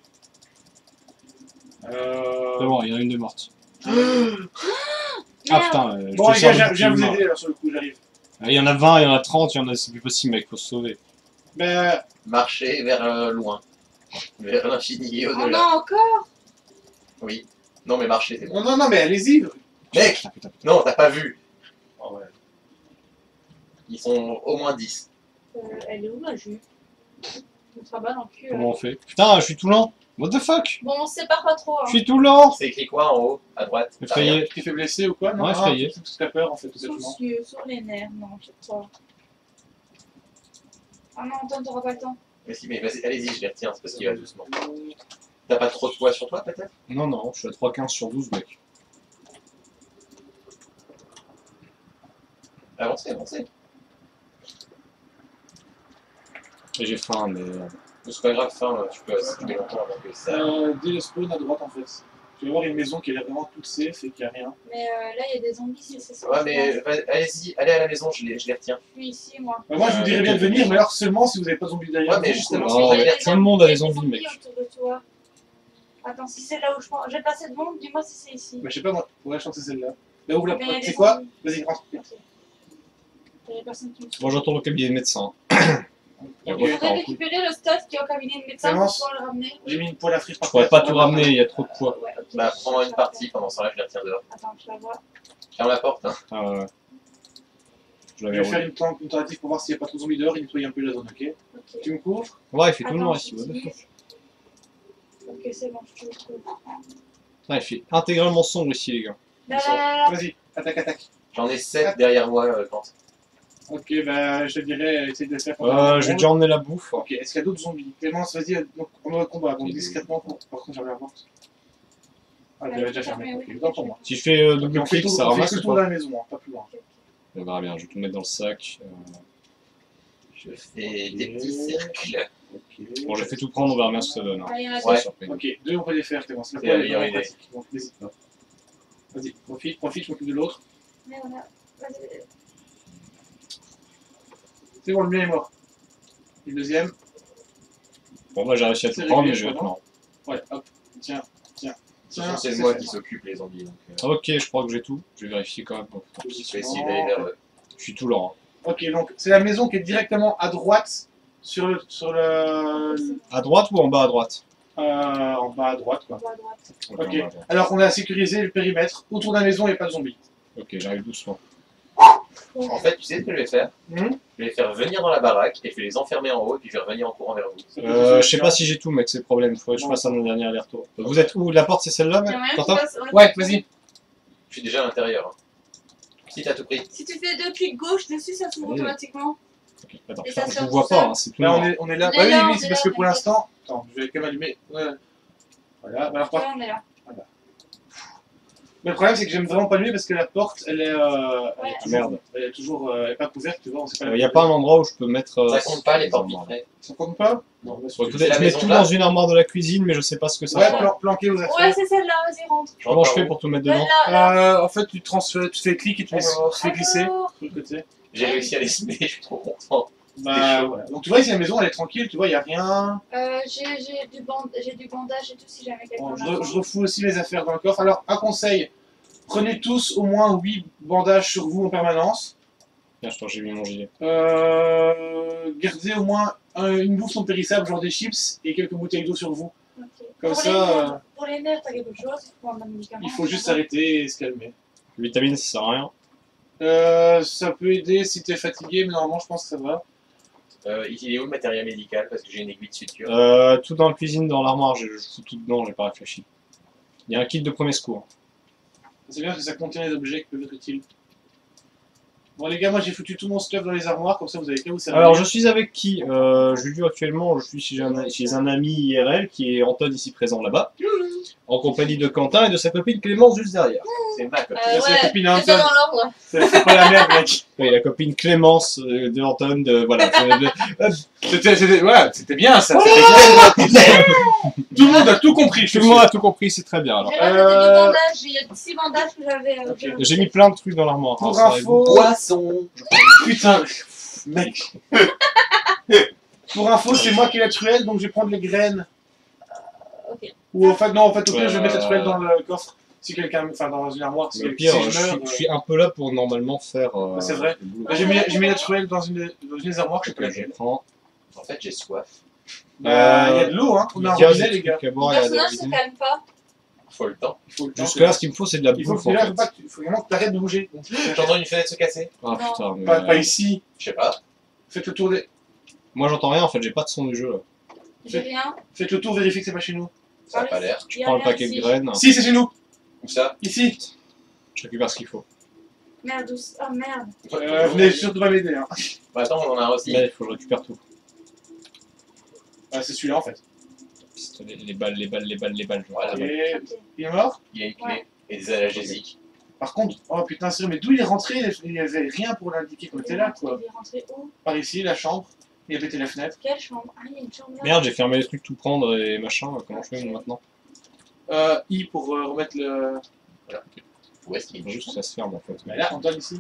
Euh... C'est bon, il y en a une de morte. Ah Merde. putain, euh, je Bon, te les sors gars, du je viens petit vous humain. aider là sur le coup, j'arrive. Ah, il y en a vingt, il y en a trente, il y en a, c'est plus possible, mec, faut se sauver. Ben, Marcher vers euh, loin. Vers l'infini et Oh au-delà. non, encore? Oui. Non, mais marcher, c'est bon. non, non, non, mais allez-y. Mec, Putain, putain, putain. non, t'as pas vu. Oh, ouais. Ils sont au moins dix. Euh, elle est où la jupe? On se rabat dans le cul. Comment là. on fait? Putain, je suis tout lent. What the fuck? Bon, on se sépare pas trop. Hein. Je suis tout lent. C'est écrit quoi en haut, à droite? T'as rien. Effrayé. Tu t'es fait blesser ou quoi? Non, Ouais, ah, effrayé. parce que t'as peur en fait, tout Sous simplement. les yeux, sur les nerfs, non, je sais pas. Ah non, Antoine, t'auras pas le temps. Mais si, mais vas-y, allez-y, je les retiens, c'est parce qu'il va doucement. T'as pas trop de poids sur toi, peut-être? Non, non, je suis à trois quinze sur douze, mec. Avancez, avancez. Et j'ai faim, mais... C'est pas grave, fin, tu peux assister longtemps avant que ça. Euh, dès le spawn à droite en fait. Tu vas voir une maison qui est vraiment toute safe et qui a rien. Mais euh, là, il y a des zombies, c'est ça. Ouais, mais va- allez-y, allez à la maison, je les, je les retiens. Je suis ici, moi. Bah, moi je vous dirais bien de venir, mais alors seulement si vous n'avez pas de zombies derrière. Ouais, mais vous, justement, quoi. Oh, c'est Il y a pas des tout le monde a il y des zombies, mec. autour de toi. Attends, si c'est là où je pense. J'ai passé de monde, dis-moi si c'est ici. Bah, je sais pas moi. Ouais, je pense que c'est celle-là. Là ouvre la Mais il y a porte. des C'est quoi? zombies. Vas-y, rentre. Ok. Il y a personne qui me suit. Moi, j'entends le cabinet de médecin. Il Ok. Ouais, faudrait récupérer le stuff qui est au cabinet de médecin pour Clémence. pouvoir le ramener. J'ai mis une poêle à frire Je par pourrais terre. pas tout ramener, il y a trop de poids. Ouais, ok. Bah, je prends une cherche partie, après. pendant ce temps-là, je les retiens dehors. Attends, je la vois. Ferme la porte, hein. Ah, ouais. Je Je l'avais vais faire roulé. une, tente- une tentative pour voir s'il n'y a pas trop de zombies dehors et nettoyer un peu la zone, ok? Ok. Tu me couvres? Ouais, il fait tout le Attends, noir je ici. what the continue. fuck. Ok, c'est bon, je te le trouve. Ah, il fait intégralement sombre ici, les gars. Là, là, là, là. Vas-y, attaque, attaque. J'en ai sept derrière moi, euh, Quentin. Ok, bah je te dirais, essaye de le faire. Euh, je vais déjà emmener la bouffe. Ok, est-ce qu'il y a d'autres zombies? Clémence, vas-y, donc, on va combat, donc Ok. discrètement. Par contre, j'avais la porte. Ah, Ah, j'avais oui, déjà fermé, fermé. oui. Ok, donc pour moi. Si je fais euh, Ok, double on fait clic, tout- ça on fait ramasse tout le ou tour de pas? la maison, hein, pas plus loin. On verra bien, je vais tout mettre dans le sac. Euh, Je fais des petits cercles. Ok. Bon, j'ai fait tout prendre, on verra bien ce que ça donne. Hein. Allez, allez. Ouais. Surprise. Ok, deux, on peut les faire, Clémence. Le C'est poids la est meilleure vraiment idée. pratique, donc n'hésite pas. Vas-y, profite, profite, je m'occupe de l'autre. Mais on a- vas-y. C'est bon, le mien est mort. Et le deuxième. Bon, moi j'ai réussi à tout C'est prendre, réglé, mais je vais je être crois, mort. Ouais, hop, tiens, tiens. De toute Tiens, façon, c'est c'est moi fait. qui s'occupe les zombies. Donc, euh, Ah, ok, je crois que j'ai tout. Je vais vérifier quand même. Bon, putain, je vais essayer d'aller vers eux. je suis tout lent. Hein. Ok, donc c'est la maison qui est directement à droite sur le. Sur le À droite ou en bas à droite? euh, en bas à droite, quoi. On va à droite. Ok, Ok. en bas à droite. Alors qu'on a sécurisé le périmètre. Autour de la maison, il n'y a pas de zombies. Ok, j'arrive doucement. En fait, tu sais ce que je vais faire? Hmm Je vais les faire venir dans la baraque et je vais les enfermer en haut et puis je vais revenir en courant vers vous. Euh, je sais pas si j'ai tout, mec, c'est le problème. Faudrait que je Bon. fasse un dernier aller-retour. Vous êtes où? La porte, c'est celle-là, mec? Il y a moyen Quentin? qu'il passe- Ouais, vas-y. Je suis déjà à l'intérieur. hein. Si t'as tout pris. Si tu fais deux clics gauche dessus, ça s'ouvre Oui. automatiquement. Ok, attends, Et putain, ça je sort vous vois tout pas, seul. hein, c'est tout Là, noir. on est, on est là. On est Ouais, oui, là, oui, on c'est est parce là, que pour on est l'instant. Attends, je vais quand même allumer. Ouais. Voilà, bah alors par Là, on est là. Mais le problème, c'est que j'aime vraiment pas allumer parce que la porte, elle est, euh, elle est Ouais. toujours, Merde. elle est toujours, euh, elle est pas couverte, tu vois. On sait pas Il n'y a pas un endroit où je peux mettre. euh, Ça compte pas les portes armoires. vitrées. Ça compte pas? Non, bah, Bon, tu- écoutez, C'est la je mets maison tout là. dans une armoire de la cuisine, mais je sais pas ce que ça Ouais, fait. plan- planqué aux affaires. Ouais, c'est celle-là, vas-y, rentre. Comment je fais pour tout mettre Là, dedans? là, là. Euh, en fait, tu transfères, tu fais clic et tu, mets, tu fais glisser Alors, sur le côté. J'ai réussi à les semer, je suis trop content. Bah, chaud. voilà. Donc tu vois, ici la maison, elle est tranquille, tu vois, il n'y a rien. euh, j'ai j'ai du, band... j'ai du bandage et tout si jamais quelqu'un Bon, je, en a re- besoin. je refous aussi mes affaires dans le coffre. Alors, un conseil, prenez tous au moins huit bandages sur vous en permanence. Tiens, je j'ai mis mon gilet. Euh, gardez au moins un- une bouffe non périssable, genre des chips et quelques bouteilles d'eau sur vous. Ok. Comme pour ça, les nerfs, euh, pour les nerfs, t'as quelque chose, il faut un médicament. Il faut juste s'arrêter et se calmer. Vitamine, ça sert à rien. Euh, ça peut aider si t'es fatigué, mais normalement, je pense que ça va. Euh, il est où le matériel médical? Parce que j'ai une aiguille de suture. Euh, tout dans la cuisine, dans l'armoire, je, je fous tout dedans, j'ai pas réfléchi. Il y a un kit de premier secours. C'est bien parce que ça contient les objets qui peuvent être utiles. Bon les gars, moi j'ai foutu tout mon stuff dans les armoires, comme ça vous avez qu'à vous servir. Alors, je suis avec qui euh, Juju, actuellement, je suis chez un, chez un ami I R L qui est Anton, ici présent là-bas, en compagnie de Quentin et de sa copine Clémence juste derrière. C'est ma copine. Euh, c'est la ouais, copine c'est Anton. ça dans l'ordre. C'est c'est pas la même, mec. Oui, la copine Clémence euh, de Anton, de, voilà. de- de- C'était c'était- voilà, c'était bien ça. c'était bien. Tout le monde a tout compris, je tout te le monde jure. a tout compris, c'est très bien alors. J'ai rajouté Euh, deux bandages, il y a six bandages que j'avais. euh, Ok. que- J'ai mis plein de trucs dans l'armoire. Pour hein, ça info, Poisson. putain, mec. Pour info, c'est moi qui ai la truelle, donc je vais prendre les graines. Ok. Ou en fait, non, en fait, au pire, je vais mettre la Euh, truelle dans le coffre. Si quelqu'un, enfin, dans une armoire, si, Le si pire, je je, meurs. suis, euh, je suis un peu là pour normalement faire. euh, Ouais, c'est vrai. le boulot. bah, j'ai mis, j'ai mis la truelle dans une, dans une des armoires, je sais pas Que je laquelle. prends. En fait, j'ai soif. Bah, il y a de l'eau, hein. On a un Il y a robinet, des les gars. trucs à Mon boire, il y a des personnage se robinets. calme pas. Faut le temps. Il faut le temps. Jusque là, ce qu'il me faut, c'est de la Il faut bouffe que en là, fait. faut pas que tu- faut vraiment que tu arrêtes de bouger. J'entends une fenêtre se casser. Ah Non. putain, mais, Pas, pas euh, ici. Je sais pas. Faites le tour des... moi j'entends rien en fait, j'ai pas de son du jeu là. J'ai rien. Faites le tour, vérifiez que c'est pas chez nous. Ça a pas l'air. Je Il y a prends le rien paquet de ici. graines, Si, c'est chez nous. Où ça? Ici. je récupère ce qu'il faut. Merde, où... oh merde. Euh, venez surtout pas m'aider. Hein. Bah, attends, on en a un aussi. Là, il faut que je récupère tout. Ah, c'est celui-là en fait. Pistolet, les balles, les balles, les balles, les balles. Voilà. Et... Ok. Il est mort. Il y a une clé Ouais. et des analgésiques. Par contre, oh putain, sérieux, mais d'où il est rentré? Il y avait rien pour l'indiquer qu'on était là, quoi. Il est rentré où? Par ici, la chambre. Il a pété la fenêtre. Quelle chambre? Ah, il y a une chambre là. Merde, j'ai fermé les trucs tout prendre et machin, comment je fais maintenant? Euh, I pour euh, remettre le. Où est-ce qu'il Faut est? juste que ça se ferme en fait. Bah là, Antoine ici.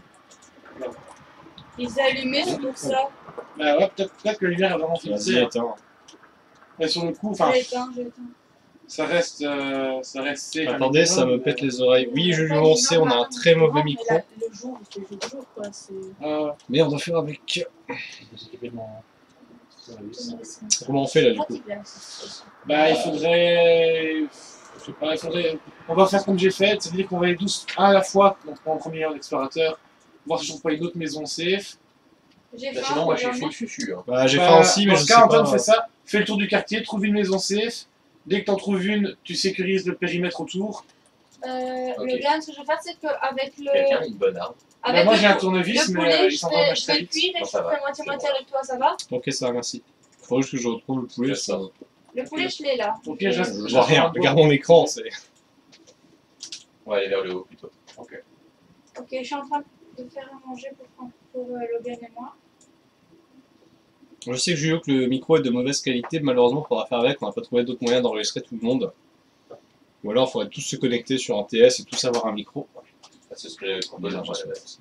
Ils allumaient, c'est pour ça. Bah ouais, peut-être peut que la lumière est vraiment Vas-y, filtrée. hein. éteins. Mais sur le coup, enfin, J'ai éteint, j'ai éteint. ça reste. Euh, ça reste safe. Attendez, ça me pète les oreilles. Oui, je lui Pas sais, on a un très énorme, mauvais mais micro. la- Le jour, c'est le jour, quoi. C'est. Euh, Mais on doit faire avec. c'est complètement- Comment on fait là du coup? Pratique, là, cette situation. Bah, il faudrait. Je sais pas, il faudrait... On va faire comme j'ai fait, c'est-à-dire qu'on va aller tous un à la fois, donc en premier en explorateur, voir si je trouve pas une autre maison safe. J'ai Bah, faim, sinon, moi, je suis regarde-moi. full chuchu. Hein. Bah, j'ai Bah, faim aussi, mais dans je ce sais cas, pas. Antoine fait ça, fais le tour du quartier, trouve une maison safe. Dès que t'en trouves une, tu sécurises le périmètre autour. Euh, Ok. Le gars, ce que je vais faire, c'est qu'avec Quelqu'un le. a une bonne arme. Bah, Avec moi le j'ai un pou- tournevis, le mais poulet, euh, il je s'entend vais, pas je très vais le vite. cuire et Non, je ça te va, fais moitié-moitié c'est avec toi, ça va? Ok, ça, merci. Faut juste que je retrouve le poulet. Je Ça. sens. Le poulet, je l'ai là. Ok, je reste- Je vois rien. Regarde mon écran, c'est. On va aller vers le haut plutôt. Ok. Ok, je suis en train de faire à manger pour, Fran- pour euh, Logan et moi. Je sais que Julio, que le micro est de mauvaise qualité, malheureusement, il faudra faire avec. On n'a pas trouvé d'autres moyens d'enregistrer tout le monde. Ou alors, il faudrait tous se connecter sur un T S et tous avoir un micro. C'est ce que j'avais proposé moi, à la base.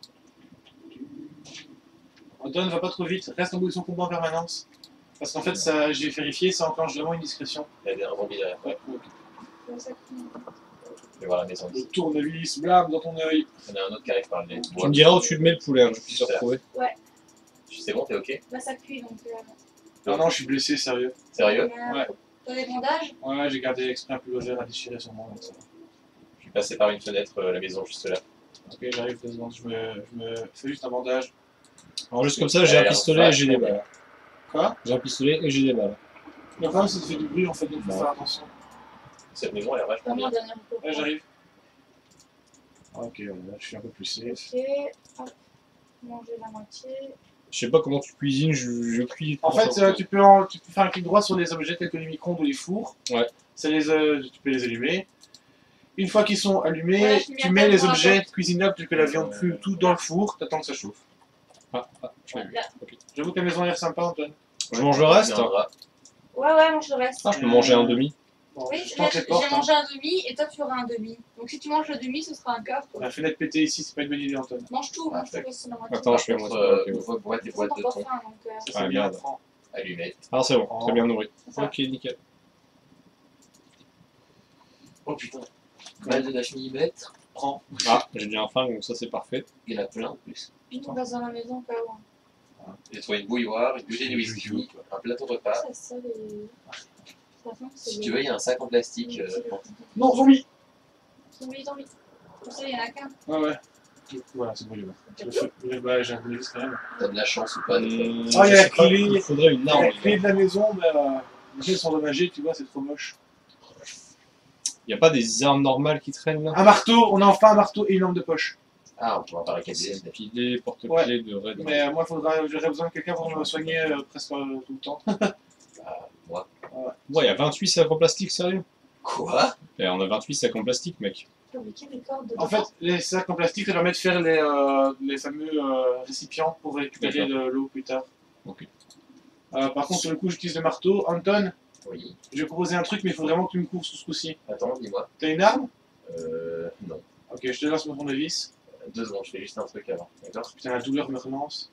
Antoine, va pas trop vite, reste en position combat en permanence. Parce qu'en fait, ça, j'ai vérifié, ça enclenche vraiment une discrétion. Il y a un zombie derrière. Ouais, donc, Comme ça, que- Je vais voir la maison le ici. tournevis, blâme dans ton œil. Il y en a un autre qui arrive par le nez. Tu me diras où tu le mets le poulet, hein, je puisse le retrouver. C'est bon, t'es ok? Bah, ça cuit donc. Euh... Non, non, je suis blessé, sérieux. Sérieux? euh, Ouais. T'as des bandages? Ouais, j'ai gardé exprès un peu vert à déchirer sur moi. Donc ça va. Je suis passé par une fenêtre, euh, la maison juste là. Ok, j'arrive deux secondes, je me, je me fais juste un bandage. Alors, juste comme ça, j'ai un Ouais, pistolet et j'ai des ouais. balles. Quoi? J'ai un pistolet et j'ai des balles. Le problème, c'est que ça fait du bruit en fait, donc faut Ouais. faire attention. Cette maison, elle a vachement Vraiment, bien. dernière fois. Ouais, j'arrive. Ok, voilà, je suis un peu plus safe. Ok, hop. Manger la moitié. Je sais pas comment tu cuisines, je, je cuis. En fait, euh, tu, peux en- tu peux faire un clic droit sur les objets tels que les micro-ondes ou les fours. Ouais. Ça les, euh, tu peux les allumer. Une fois qu'ils sont allumés, Ouais, je m'y tu attends mets les pour objets rapport. cuisinables tels que la viande Euh, crue, tout dans le four, t'attends que ça chauffe. Ah, ah, je l'ai vu. Là. J'avoue que la maison a l'air sympa, Antoine. Je mange le reste. Il y en aura. Ouais, ouais, mange le reste. Ah, je peux manger un demi. Bon, Oui, je j'ai tente les portes. j'ai mangé un demi et toi tu auras un demi. Donc si tu manges le demi, ce sera un quart. Hein. La fenêtre pétée ici, c'est pas une bonne idée, Antoine. Mange tout, Ah, mange tout, fait. c'est la moitié. Attends, Par je fais contre, moi. euh, ok, ouais. vos boîtes et C'est boîtes de encore thon, faim, donc euh, Ça, Ah, c'est bien. merde. Prends. allumettes. Ah, c'est bon, très bien nourri. c'est ça. Ok, nickel. Oh putain. Balle de demi-mètre. Prends. Ah, j'ai déjà faim, donc ça c'est parfait. Il y en a plein en plus. On reste dans la maison, pas où. J'ai trouvé une bouilloire, une bouteille de whisky, un plateau de repas. Ça, ça, les. Ça sent que c'est Si les- tu veux, il y a un sac en plastique. euh, pour- Non, zombie! Zombie, zombie. Pour ça, il y en a qu'un. Ouais, ouais. Voilà, c'est bon, il est bon. Le feu- Ouais, j'ai un bonus quand même. T'as de la chance ou pas des fois. Hum, Ah, il y a je la sais pas, clé. Il faudrait une arme. La clé de la maison, mais euh, les clés sont endommagées, tu vois, c'est trop moche. Il n'y a pas des armes normales qui traînent là? Un marteau, on a enfin un marteau et une lampe de poche. Ah, on pourra pas récapituler. Pilet, porte-clés Ouais. de raid. Mais euh, moi, faudra, j'aurais besoin de quelqu'un pour me soigner euh, presque euh, tout le temps. Ah, moi. Ouais, il y a vingt-huit sacs en plastique, sérieux? Quoi? Et on a vingt-huit sacs en plastique, mec. J'ai oublié mes cordes En fait, les sacs en plastique, ça permet de faire les, euh, les fameux euh, récipients pour récupérer de l'eau plus tard. Ok. Euh, par contre, sur le coup, j'utilise le marteau. Anton, Oui. je vais proposer un truc, mais il faut vraiment que tu me cours sur ce coup-ci. Attends, dis-moi. T'as une arme? Euh. Non. Ok, je te lance mon tournevis. Deux secondes, je fais juste un truc avant. D'accord? Putain, la douleur me relance.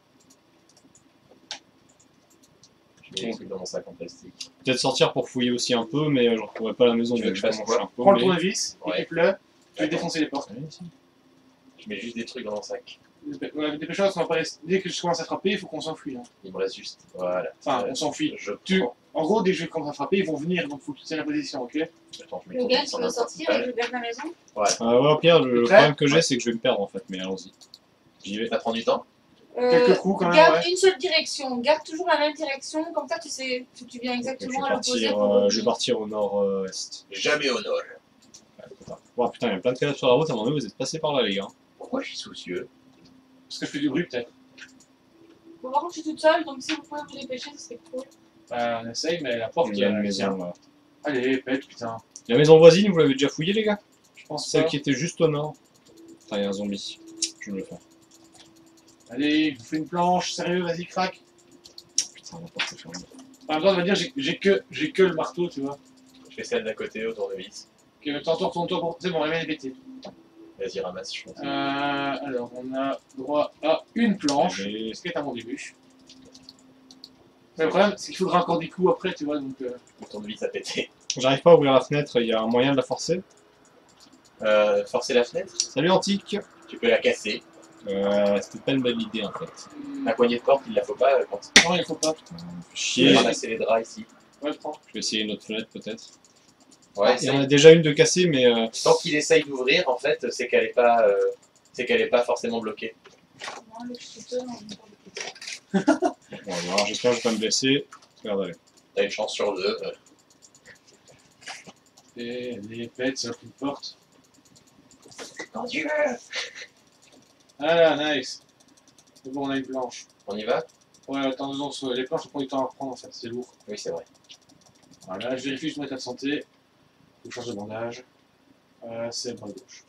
Je mets les trucs dans mon sac en plastique. Peut-être sortir pour fouiller aussi un peu, mais je ne retrouverai pas la maison. Tu veux donc que je fasse vais quoi manger un peu, Prends le mais- tournevis, Ouais. équipe-le. Je vais défoncer les portes. Je mets juste des trucs dans mon sac. Ouais, dépêche-toi, parce qu'on va pas rester- dès que je commence à frapper, il faut qu'on s'enfuit. Hein. Il me reste juste. Voilà. Enfin, Euh, on s'enfuit. Je Tu- prends. En gros, dès que je vais commencer à frapper, ils vont venir, donc faut que tu tiennes la position, ok? Attends, je mets Le ton gars, tournevis tu en veux main sortir et principale. je garde la maison? Ah ouais, Pierre, le, le Prêt? problème que j'ai, c'est que je vais me perdre en fait, mais allons-y. J'y vais. Ça prend du temps? Quelques coups, quand même, Garde ouais. une seule direction, garde toujours la même direction, comme ça tu sais que tu viens Je vais exactement à l'opposé partir, pour euh, je vais revenir. partir au nord-est. Jamais au nord. Oh putain, il y a plein de cadavres sur la route, à un moment donné, vous êtes passés par là, les gars. Pourquoi je suis soucieux? Parce que je fais du bruit, peut-être. Bon, par contre, je suis toute seule, donc si vous pouvez vous dépêcher, ce serait cool. Bah, on essaye, mais la porte, Il y a une euh, maison tiens. là. Allez, pète, putain. La maison voisine, vous l'avez déjà fouillée, les gars? Je pense Celle pas. qui était juste au nord. Putain, il y a un zombie. Je vais me le faire. Allez, je vous fais une planche, sérieux, vas-y, craque. Putain, la porte est fermée. En même temps, on va dire, j'ai j'ai que, j'ai que le marteau, tu vois. Je fais celle d'à côté au tournevis. Ok, tantôt, tourne-toi pour. C'est bon, la mienne est pétée. Vas-y, ramasse, je pense. Euh, alors, on a droit à une planche. Allez. Ce qui est à mon début. Mais le problème, c'est qu'il faudra encore des coups après, tu vois, donc. Euh... Le tournevis a pété. J'arrive pas à ouvrir la fenêtre, il y a un moyen de la forcer. Euh, forcer la fenêtre, Salut Antique. tu peux la casser. Euh, c'était pas une bonne idée en fait. La poignée de porte, il la faut pas. euh, Quand Non, il faut pas. tu Chier. peux ramasser les draps ici. Ouais, prends. Je vais essayer une autre fenêtre peut-être. Ouais, Il y en c'est- a déjà une de cassée, mais euh, tant qu'il essaye d'ouvrir, en fait, c'est qu'elle est pas, euh, c'est qu'elle est pas forcément bloquée. Moi, le shooter, on va pas le petit. bon, alors, j'espère que je vais pas me blesser. Regardez. T'as une chance sur deux. euh. Et les pets, ça ouvre une porte. Mon Dieu. Ah, nice. C'est bon, on a une planche. On y va? Ouais, attends deux secondes, les planches, on prend du temps à reprendre en fait, c'est lourd. Oui, c'est vrai. Voilà, je vérifie juste mon état de santé. Je change de bandage. Euh, c'est le bras gauche.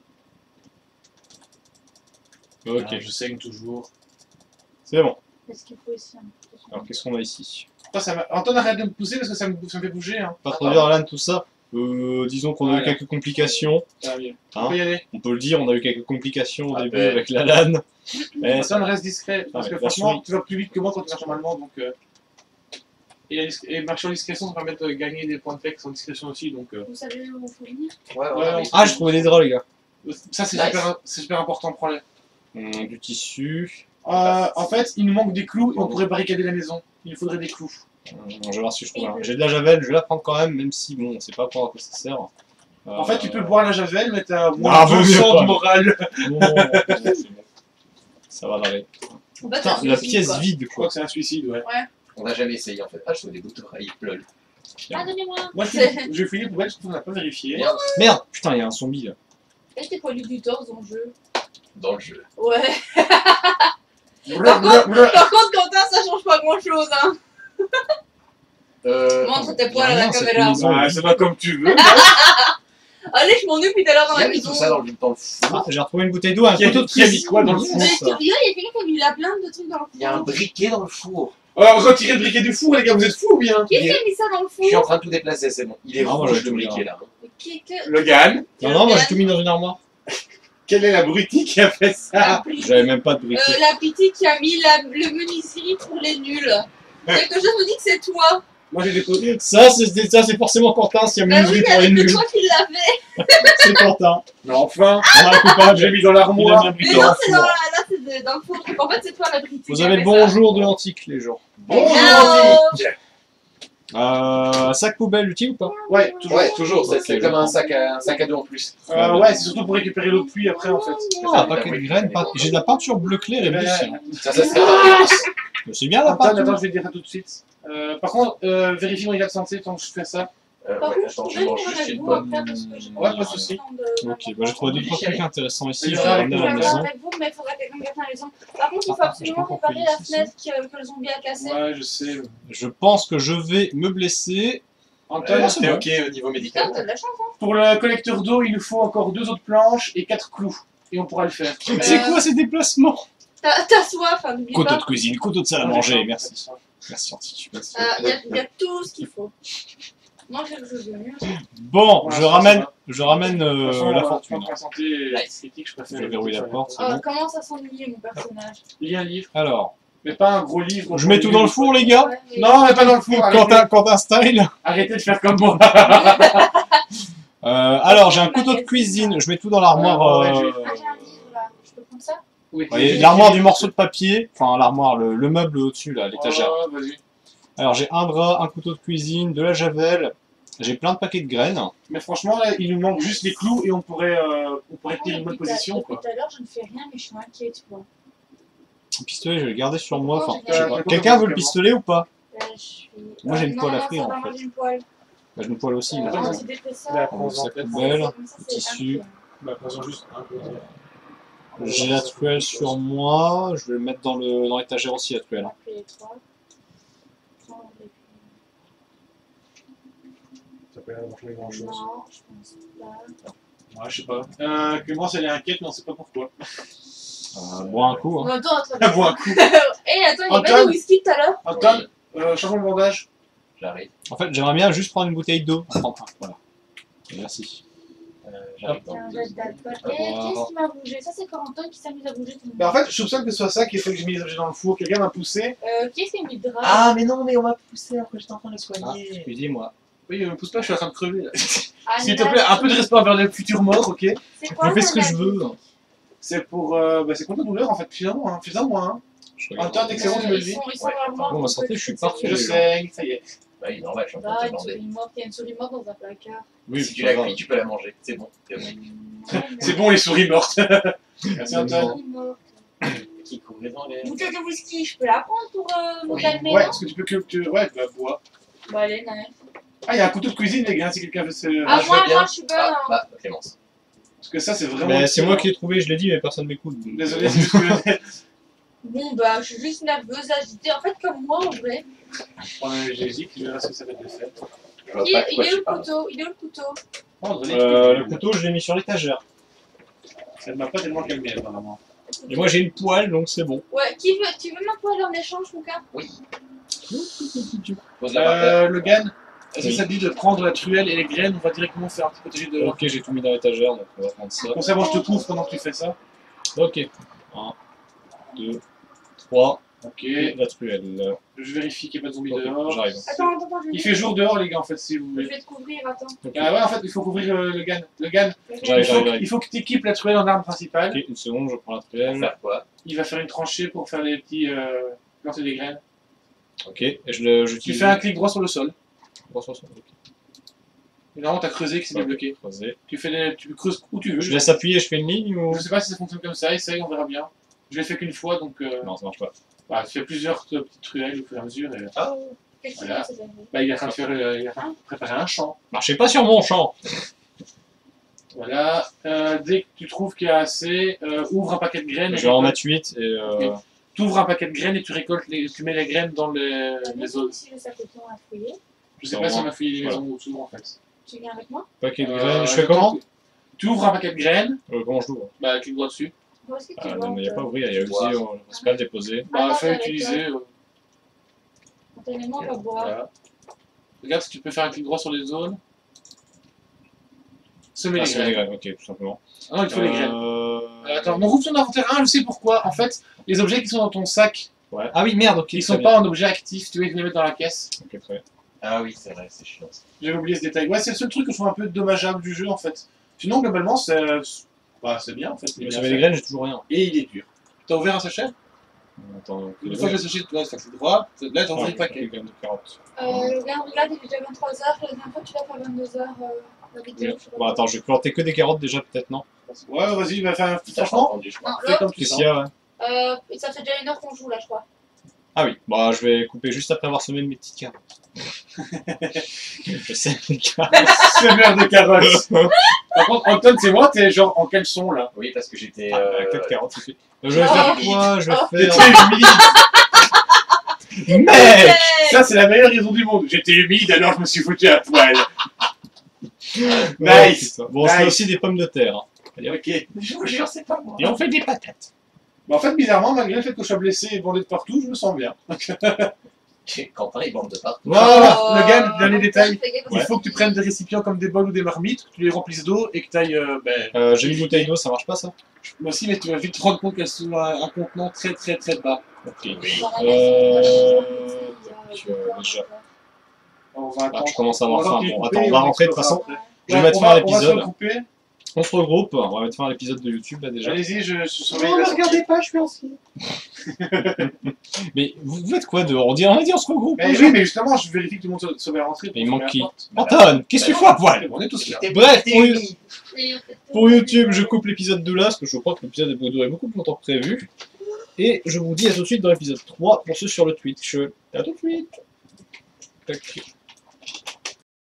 Ok, Voilà, je saigne toujours. c'est bon. Qu'est-ce qu'il faut ici hein, Alors, qu'est-ce qu'on a ici? Toi, ça m'a- Anton, arrête de me pousser parce que ça me, ça me fait bouger. Hein. Pas trop dur, Alan, tout ça. Euh, disons qu'on a eu Voilà. quelques complications. Ça va mieux. Hein On peut y aller. On peut le dire, on a eu quelques complications au Ah début ben. avec l'Alan. Mais Anton, reste discret. Parce ouais, que la franchement, souris. tu vas plus vite que moi quand tu marches normalement. Donc, euh, et, la dis- et marcher en discrétion, ça permet de gagner des points de flex en discrétion aussi. Donc, euh, Vous savez où il faut venir? Ouais, ouais. Ouais, ouais. Ah, j'ai trouvé des draps, les gars. ça, c'est Nice. super, c'est super important. Prends-les. Hum, du tissu. Euh, en fait, il nous manque des clous et on pourrait barricader la maison. Il nous faudrait des clous. Hum, je vais voir si je trouve un. J'ai de la javel, je vais la prendre quand même, même si, bon, on sait pas pour à quoi ça sert. Euh, En fait, tu peux boire la javel, mais t'as Ah, moins vaut de mieux sang pas. de morale. Non, c'est bon. Ça va d'aller. En fait, Putain, c'est la suicide, pièce quoi. vide, Je crois quoi. que c'est un suicide, ouais. On n'a jamais essayé en fait. Ah, je trouve des bouts d'oreilles, lol. Ah, donnez-moi. Moi, je C'est- fouille, je fouille les poubelles parce qu'on n'a pas vérifié. Merde, Merde, putain, il y a un zombie là. Et t'es poilu du torse dans le jeu. dans le jeu. Ouais. Brr, brr, brr. Par contre, Quentin, ça change pas grand chose, hein. Euh, Montre tes y a poils à la rien, cette caméra. maison. Ah, ça va comme tu veux. Allez, je m'ennuie depuis tout à l'heure dans qui la a mis maison. tout ça dans le, dans le four? Ah, j'ai retrouvé une bouteille d'eau, un Qui a- couteau de qui a mis cuisine. quoi dans le four Mais ça tu rigoles, il y a quelqu'un qui a mis la plein de trucs dans le four. Il y a un briquet dans le four. Alors, retirez le briquet du four, les gars, vous êtes fous ou bien? Qui est-ce qui a mis ça dans le Je suis en four? train de tout déplacer, c'est bon. Il est Ah, moi, rouge j'ai le tout mis, briquet là. Qui que... Logan, Non, non, moi j'ai tout mis dans une armoire. quelle est la brutie qui a fait ça? La piti- J'avais même pas de briquet. euh, la piti qui a mis la... le menuiserie pour les nuls. Quelque chose me dit que c'est toi. Moi, j'ai déposé. Ça, c'est ça, c'est forcément Quentin, s'il y a Bah oui, menuiserie il y pour les avait que nuls. toi qui l'avais. C'est Quentin. Mais enfin, On a un coupable, j'ai j'ai mis dans Il a l'armoire. mis un Mais briquet non, dans le c'est dans, four. la... là, c'est de- dans le four. Donc, en fait, c'est toi la piti. Vous qui a avez fait le ça. bonjour de l'antique, les gens. Hello. Euh, sac poubelle utile ou pas? Ouais, toujours. Ouais, toujours, c'est Ok, c'est comme un sac, à, un sac à dos en plus. Euh, ouais, c'est surtout pour récupérer l'eau de pluie après, en fait. Ah, un paquet de graines, pas- j'ai de la peinture bleu clair et bleu Ouais. cyan. Ça, ça sert à rien. Mais c'est bien la Anton, attends, peinture. je vais te dire ça tout de suite. Euh, par contre, euh, vérifie mon état de santé tant que je fais ça. Euh, Par ouais, contre, je attends, je pourrais mange faire juste avec une vous bonne. après parce que j'ai Ouais, pas de souci. de- Ok, bah j'ai trouvé deux trois trucs intéressants ici, Il je y vais aura ramener à la avec Je vais maison. avec vous, mais il faudra quelqu'un qui garde la maison. Par contre, il faut Ah, absolument je comprends réparer qu'il y la a ici. fenêtre que, que le zombie a cassée. Ouais, je sais. Je pense que je vais me blesser. Anton, Euh, c'est T'es bon. ok au niveau Putain, médical? t'as de la chance, hein. pour le collecteur d'eau, il nous faut encore deux autres planches et quatre clous. Et on pourra le faire. C'est quoi ces déplacements? T'as t'as soif, hein, n'oublie Couteau pas. de cuisine, couteau de salle à Ouais, manger, d'accord. merci. Merci antique. merci. Euh, Il y, a- il y a tout ce qu'il faut. Moi, j'ai le jeu de mieux. Bon, Ouais, je ça, ramène, ça va. je ramène De toute euh, façon, la euh, fortune. tant que ma santé est critique, je préfère. Je verrouille la porte, c'est Euh, bon. comment ça s'ennuyer, mon personnage? Lis un livre, Alors, mais pas un gros livre. je mets tout dans le four, les gars. Ouais, mais- Non, mais pas dans le four. Arrêtez, Quentin, Quentin style. arrêtez de faire comme moi. Euh, alors, j'ai un couteau de cuisine, je mets tout dans l'armoire. Ouais, ouais, euh, j'ai- Ah, j'ai un livre là. Je peux prendre ça? Oui, voyez, l'armoire du morceau de papier, enfin l'armoire, le, le meuble au-dessus, là, l'étagère. Oh, vas-y. Alors, j'ai un drap, un couteau de cuisine, de la javel, j'ai plein de paquets de graines. Mais franchement, là, il nous manque juste les clous et on pourrait, euh, on pourrait tenir une bonne Depuis tout à- position, depuis quoi. tout à l'heure, je ne fais rien, mais je suis inquiète, quoi. Le pistolet, je vais le garder sur moi. Enfin, Euh, je sais pas. Quelqu'un veut le pistolet ou pas? Là, je suis... Moi, j'ai Euh, une non, poêle à non, frire, ça va, en moi, fait. j'ai une poêle. Bah, je me poêle aussi. Euh, là. Attends, antidépresseur. La Un prends-en sac peut-être. poubelle, Comme ça, c'est tissu. incroyable. Bah, prends-en juste un peu. J'ai la truelle sur moi, je vais le mettre dans le dans l'étagère aussi, la truelle. On a pris les trois. Prendre les- Ça peut avoir fait grand chose. Non, je pense pas. Ouais, je sais pas. Euh, Clémence, elle est inquiète, mais on sait pas pourquoi. Euh, bois un coup. En Hein. même temps, attends, Ah, bon, un coup. Eh, attends, il y a pas Antoine. de whisky tout à l'heure? Anton, euh, changeons le bandage. J'arrive. En fait, j'aimerais bien juste prendre une bouteille d'eau. Enfin, voilà. Merci. Euh, J'arrive dans Tiens, deux jette secondes. d'alcool. À Eh, boire. Qu'est-ce qui m'a bougé? Ça, c'est Corentin qui s'amuse à bouger tout le Mais en monde. fait, je soupçonne que ce soit ça qui fait que j'ai mis les objets dans le four. Quelqu'un m'a poussé. Euh, qui est-ce qui a mis le drap? Ah, mais non, mais on m'a poussé alors que j'étais en train de le Ah, soigner. excusez-moi. Oui, me pousse pas, je suis en train de crever. là. Ah, S'il te plaît, un peu de respect envers le futur mort, ok? C'est quoi Je fais ce que je l'analyse? veux. C'est pour. Euh, bah, c'est contre la douleur en fait, finalement. Hein. Fais ça moi. Hein. Je regarde. Antoine, excellent, tu me le Ils dis. sont, ils sont Ouais. vraiment Bon, ma santé, je suis parfait. Je les gens. saigne, ça y est. Bah oui, normal, je suis en train Bah, de te une demander. souris morte, il y a une souris morte dans un placard. Oui, Si tu c'est l'as pas cuit, grave. tu peux la manger. C'est bon. c'est bon. C'est bon, les souris mortes. Merci Antoine. Souris morte. Qui courait dans les. Bouteille de whisky, je peux la prendre pour euh, me Oui. calmer, Ouais, non? est-ce que tu peux que tu. Ouais, bah bois. Bah, allez, nice. Ah, il y a un couteau de cuisine, les gars, si quelqu'un veut se. Ah, je moi, veux bien. moi, je suis bonne. Ah, hein. bah, Clémence. Parce que ça, c'est vraiment. Mais c'est utile, moi hein. qui l'ai trouvé, je l'ai dit, mais personne m'écoute. donc, Désolé, euh, c'est juste que. Bon, bah, je suis juste nerveuse, agitée. En fait, comme moi, en vrai. Prends un Gésique, je verrai ce que ça va être de fait. Je vois Il, pas de il quoi est où tu le parles. couteau? Il est où le couteau? Prendre les Euh, trucs. le couteau, je l'ai mis sur l'étagère. Ça ne m'a pas tellement calmé, apparemment. Et moi, j'ai une poêle, donc c'est bon. Ouais, qui veut, tu veux ma poêle en échange, mon gars? Oui. Pose-la par terre. Euh, Logan, est-ce que Oui. ça te dit de prendre la truelle et les graines? On va directement faire un petit potager de. Ok, j'ai tout mis dans l'étagère, donc on va prendre ça. Bon, ça, moi, je te couvre pendant que tu fais ça. Ok. un, deux, trois, Ok. et la truelle. Je vérifie qu'il n'y a pas de zombies Ok, dehors. j'arrive. Attends, attends, attends, je vais, Il fait jour dehors, les gars, en fait, si vous je voulez. vais te couvrir, attends. Ok, Ah ouais, en fait, il faut couvrir euh, le Gan. Le Gan, J'arrive, il j'arrive, faut, j'arrive. il faut que tu équipes la truelle en arme principale. Ok, une seconde, je prends la Pour truelle. faire quoi? Il va faire une tranchée pour faire les petits. Euh, planter des graines. Ok, et je le. Tu j'utilise- fais un clic droit sur le sol. trois cent soixante, ok. Et normalement, tu as creusé que c'est Ok, débloqué. creusé. Tu, fais des, tu creuses où tu veux. Je laisse appuyer, je fais une ligne ou. Je sais pas si ça fonctionne comme ça, essaye, on verra bien. Je l'ai fait qu'une fois, donc euh, Non, ça marche pas. bah, tu fais plusieurs euh, petites truelles au fur et à mesure. Et, Ah, Qu'est-ce que Voilà. c'est, ça? bah, il est en train de faire, euh, il est en train de préparer un champ. Marchez pas sur mon champ. Voilà. Euh, dès que tu trouves qu'il y a assez, euh, ouvre un paquet de graines. Je vais en mettre huit et. Euh... Tu ouvres un paquet de graines et tu récoltes, les, tu mets les graines dans les, les zones. Si le sac de thon à fouiller, Je sais pas si on a fouillé les Voilà. maisons autour en fait. tu viens avec moi? Paquet de Euh, graines. Je fais comment Tu ouvres un paquet de graines, euh, Comment je l'ouvre? bah clique droit dessus. Où est-ce que tu Ah, vois? non, mais il n'y a pas à Antoine? ouvrir, il y a Boire. aussi. On ne pas le déposer. Bah Ah, fais avec utiliser. euh, Antoine et moi, on va boire. voilà. Regarde si tu peux faire un clic droit sur les zones. Semer Ah, les c'est les graines. graines, ok, tout simplement. Ah non, il faut les graines. Euh... Euh, Attends, non, rouvre ton inventaire. Ah, je sais pourquoi. En fait, les objets qui sont dans ton sac, Ouais. Ah oui, merde, ok. ils très sont bien. pas en objet actif. Tu veux les mettre dans la caisse. Ok, très bien. ah oui, c'est vrai, c'est chiant. ça. J'avais oublié ce détail. Ouais, c'est le seul truc que je trouve un peu dommageable du jeu en fait. Sinon, globalement, c'est bah, c'est bien en fait. il est Mais bien semer fait. les graines, j'ai toujours rien. Et il est dur. T'as ouvert un sachet? Attends, Une fois que le sachet, tu vois, ça fait droit. Là, t'as ouvert le paquet. graines de carottes. Euh, regarde, regarde, il est déjà vingt-trois heures. La dernière fois, tu l'as fait à vingt-deux heures. Euh, la vidéo, je sais pas Bon, attends, je vais planter que des carottes déjà, peut-être, non? Ouais, vas-y, va faire un petit T'as pas franchement. entendu, je crois. Non, Fais là, comme tu Qu'est-ce sens. qu'il y a, ouais? euh, ça fait déjà une heure qu'on joue là, je crois. Ah oui, bah je vais couper juste après avoir semé mes petites carottes. Je sais, les carottes. Semeur de carottes. Par contre, Anton, c'est moi, t'es genre en caleçon là. Oui, parce que j'étais. Ah, euh, quatre carottes, c'est fait. Je vais Oh, faire oui. quoi? Je vais Oh. T'étais faire. humide. Mec! Ça, c'est la meilleure raison du monde. J'étais humide, alors je me suis foutu à poil. Ouais, Nice. c'est ça. Bon, on se fait Nice. aussi des pommes de terre. hein. Ok. Je vous jure, c'est pas moi. Et on fait des patates. Bah, en fait, bizarrement, malgré le fait que je sois blessé et bandé de partout, je me sens bien. Quentin, il bande de partout. Voilà, Oh, le gars, dernier détail. fais gaffe, Il parce faut que tu prennes des récipients comme des bols ou des marmites, que tu les remplisses d'eau et que tu ailles. Euh, ben, Euh, J'ai une bouteille d'eau, ça marche pas ça? moi aussi, mais tu vas vite te rendre compte qu'elles sont à un contenant très très très bas. Ok. Dans la Euh, maison, donc, il y a- euh, déjà. On va Ah, attendre. je commence à avoir On va faim. attendre Bon, qu'il attends, on coupe va et on rentrer de toute explosera façon. après. Je vais Ouais, mettre on fin va- à On va se l'épisode. recouper. On se regroupe, on va mettre fin à l'épisode de YouTube là déjà. Allez-y, je, je surveille Non, la ne sortie. regardez pas, je suis ancien. Mais vous vous faites quoi dehors? On dit, on a dit on se regroupe. Mais oui, mais justement, je vérifie que tout le monde soit- soit bien rentré. Mais il manque qui? Bah, Anton, qu'est-ce que tu fais à poil? on est tous là. Bref, pour, Et on fait tout. pour YouTube, je coupe l'épisode deux là, parce que je crois que l'épisode va durer beaucoup plus longtemps que prévu. Et je vous dis à tout de suite dans l'épisode trois pour ceux sur le Twitch. À tout de suite. Tac.